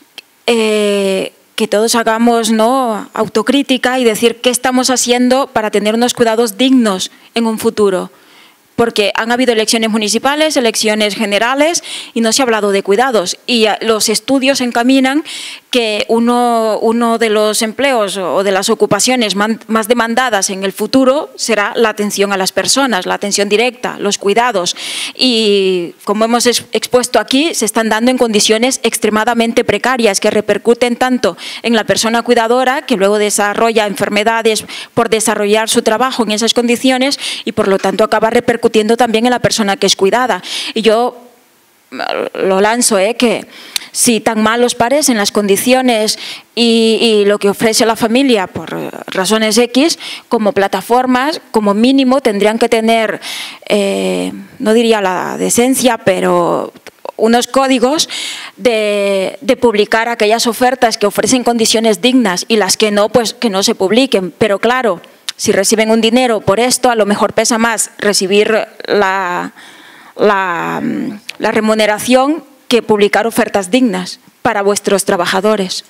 que todos hagamos, ¿no?, autocrítica y decir qué estamos haciendo para tener unos cuidados dignos en un futuro. Porque han habido elecciones municipales, elecciones generales y no se ha hablado de cuidados. Y los estudios encaminan que uno de los empleos o de las ocupaciones más demandadas en el futuro será la atención a las personas, la atención directa, los cuidados. Y como hemos expuesto aquí, se están dando en condiciones extremadamente precarias que repercuten tanto en la persona cuidadora, que luego desarrolla enfermedades por desarrollar su trabajo en esas condiciones y por lo tanto acaba repercutiendo también en la persona que es cuidada. Y yo lo lanzo, que si tan mal os parecen las condiciones y lo que ofrece la familia por razones X, como plataformas, como mínimo tendrían que tener, no diría la decencia, pero unos códigos de publicar aquellas ofertas que ofrecen condiciones dignas y las que no, pues que no se publiquen. Pero claro, si reciben un dinero por esto, a lo mejor pesa más recibir la remuneración que publicar ofertas dignas para vuestros trabajadores.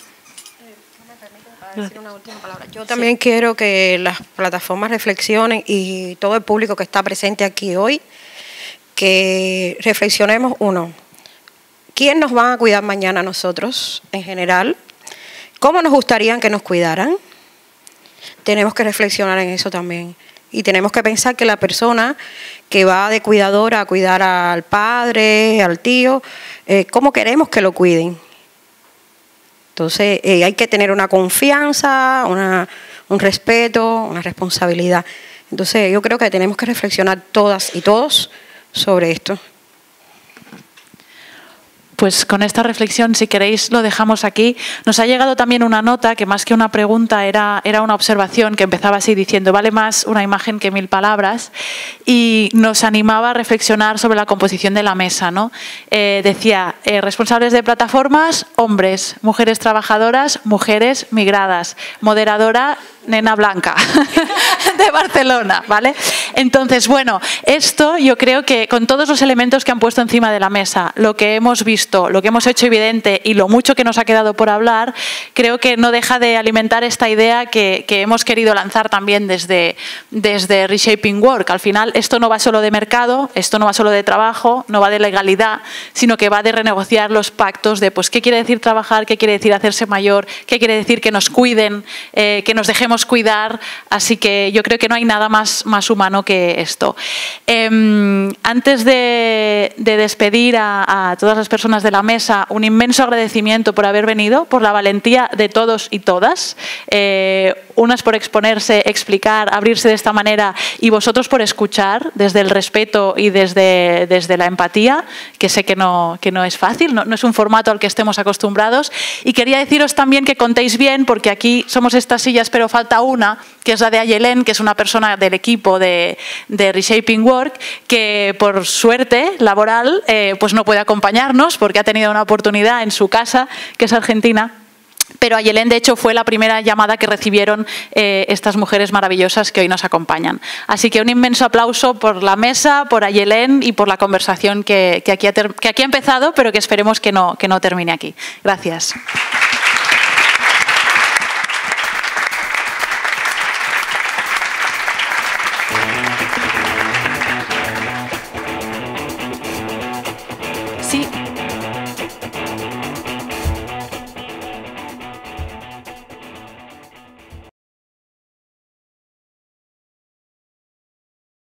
Yo también quiero que las plataformas reflexionen y todo el público que está presente aquí hoy, que reflexionemos, uno, ¿quién nos va a cuidar mañana a nosotros en general? ¿Cómo nos gustaría que nos cuidaran? Tenemos que reflexionar en eso también. Y tenemos que pensar que la persona que va de cuidadora a cuidar al padre, al tío, ¿cómo queremos que lo cuiden? Entonces hay que tener una confianza, un respeto, una responsabilidad. Entonces yo creo que tenemos que reflexionar todas y todos sobre esto. Pues con esta reflexión, si queréis, lo dejamos aquí. Nos ha llegado también una nota que más que una pregunta era una observación que empezaba así diciendo vale más una imagen que 1000 palabras y nos animaba a reflexionar sobre la composición de la mesa, ¿no? Decía, responsables de plataformas, hombres, mujeres trabajadoras, mujeres migradas, moderadora, nena blanca de Barcelona, ¿vale? Entonces, bueno, esto yo creo que con todos los elementos que han puesto encima de la mesa, lo que hemos visto, lo que hemos hecho evidente y lo mucho que nos ha quedado por hablar, creo que no deja de alimentar esta idea que hemos querido lanzar también desde Reshaping Work. Al final, esto no va solo de mercado, esto no va solo de trabajo, no va de legalidad, sino que va de renegociar los pactos de pues, qué quiere decir trabajar, qué quiere decir hacerse mayor, qué quiere decir que nos cuiden, que nos dejemos cuidar, así que yo creo que no hay nada más humano que esto. Antes de despedir a todas las personas de la mesa, un inmenso agradecimiento por haber venido, por la valentía de todos y todas, unas por exponerse, explicar, abrirse de esta manera y vosotros por escuchar desde el respeto y desde la empatía, que sé que no es fácil, no es un formato al que estemos acostumbrados. Y quería deciros también que contéis bien, porque aquí somos estas sillas, pero falta una, que es la de Ayelén, que es una persona del equipo de Reshaping Work, que por suerte laboral pues no puede acompañarnos porque ha tenido una oportunidad en su casa, que es Argentina. Pero Ayelén, de hecho, fue la primera llamada que recibieron estas mujeres maravillosas que hoy nos acompañan. Así que un inmenso aplauso por la mesa, por Ayelén y por la conversación que aquí ha empezado, pero que esperemos que no termine aquí. Gracias.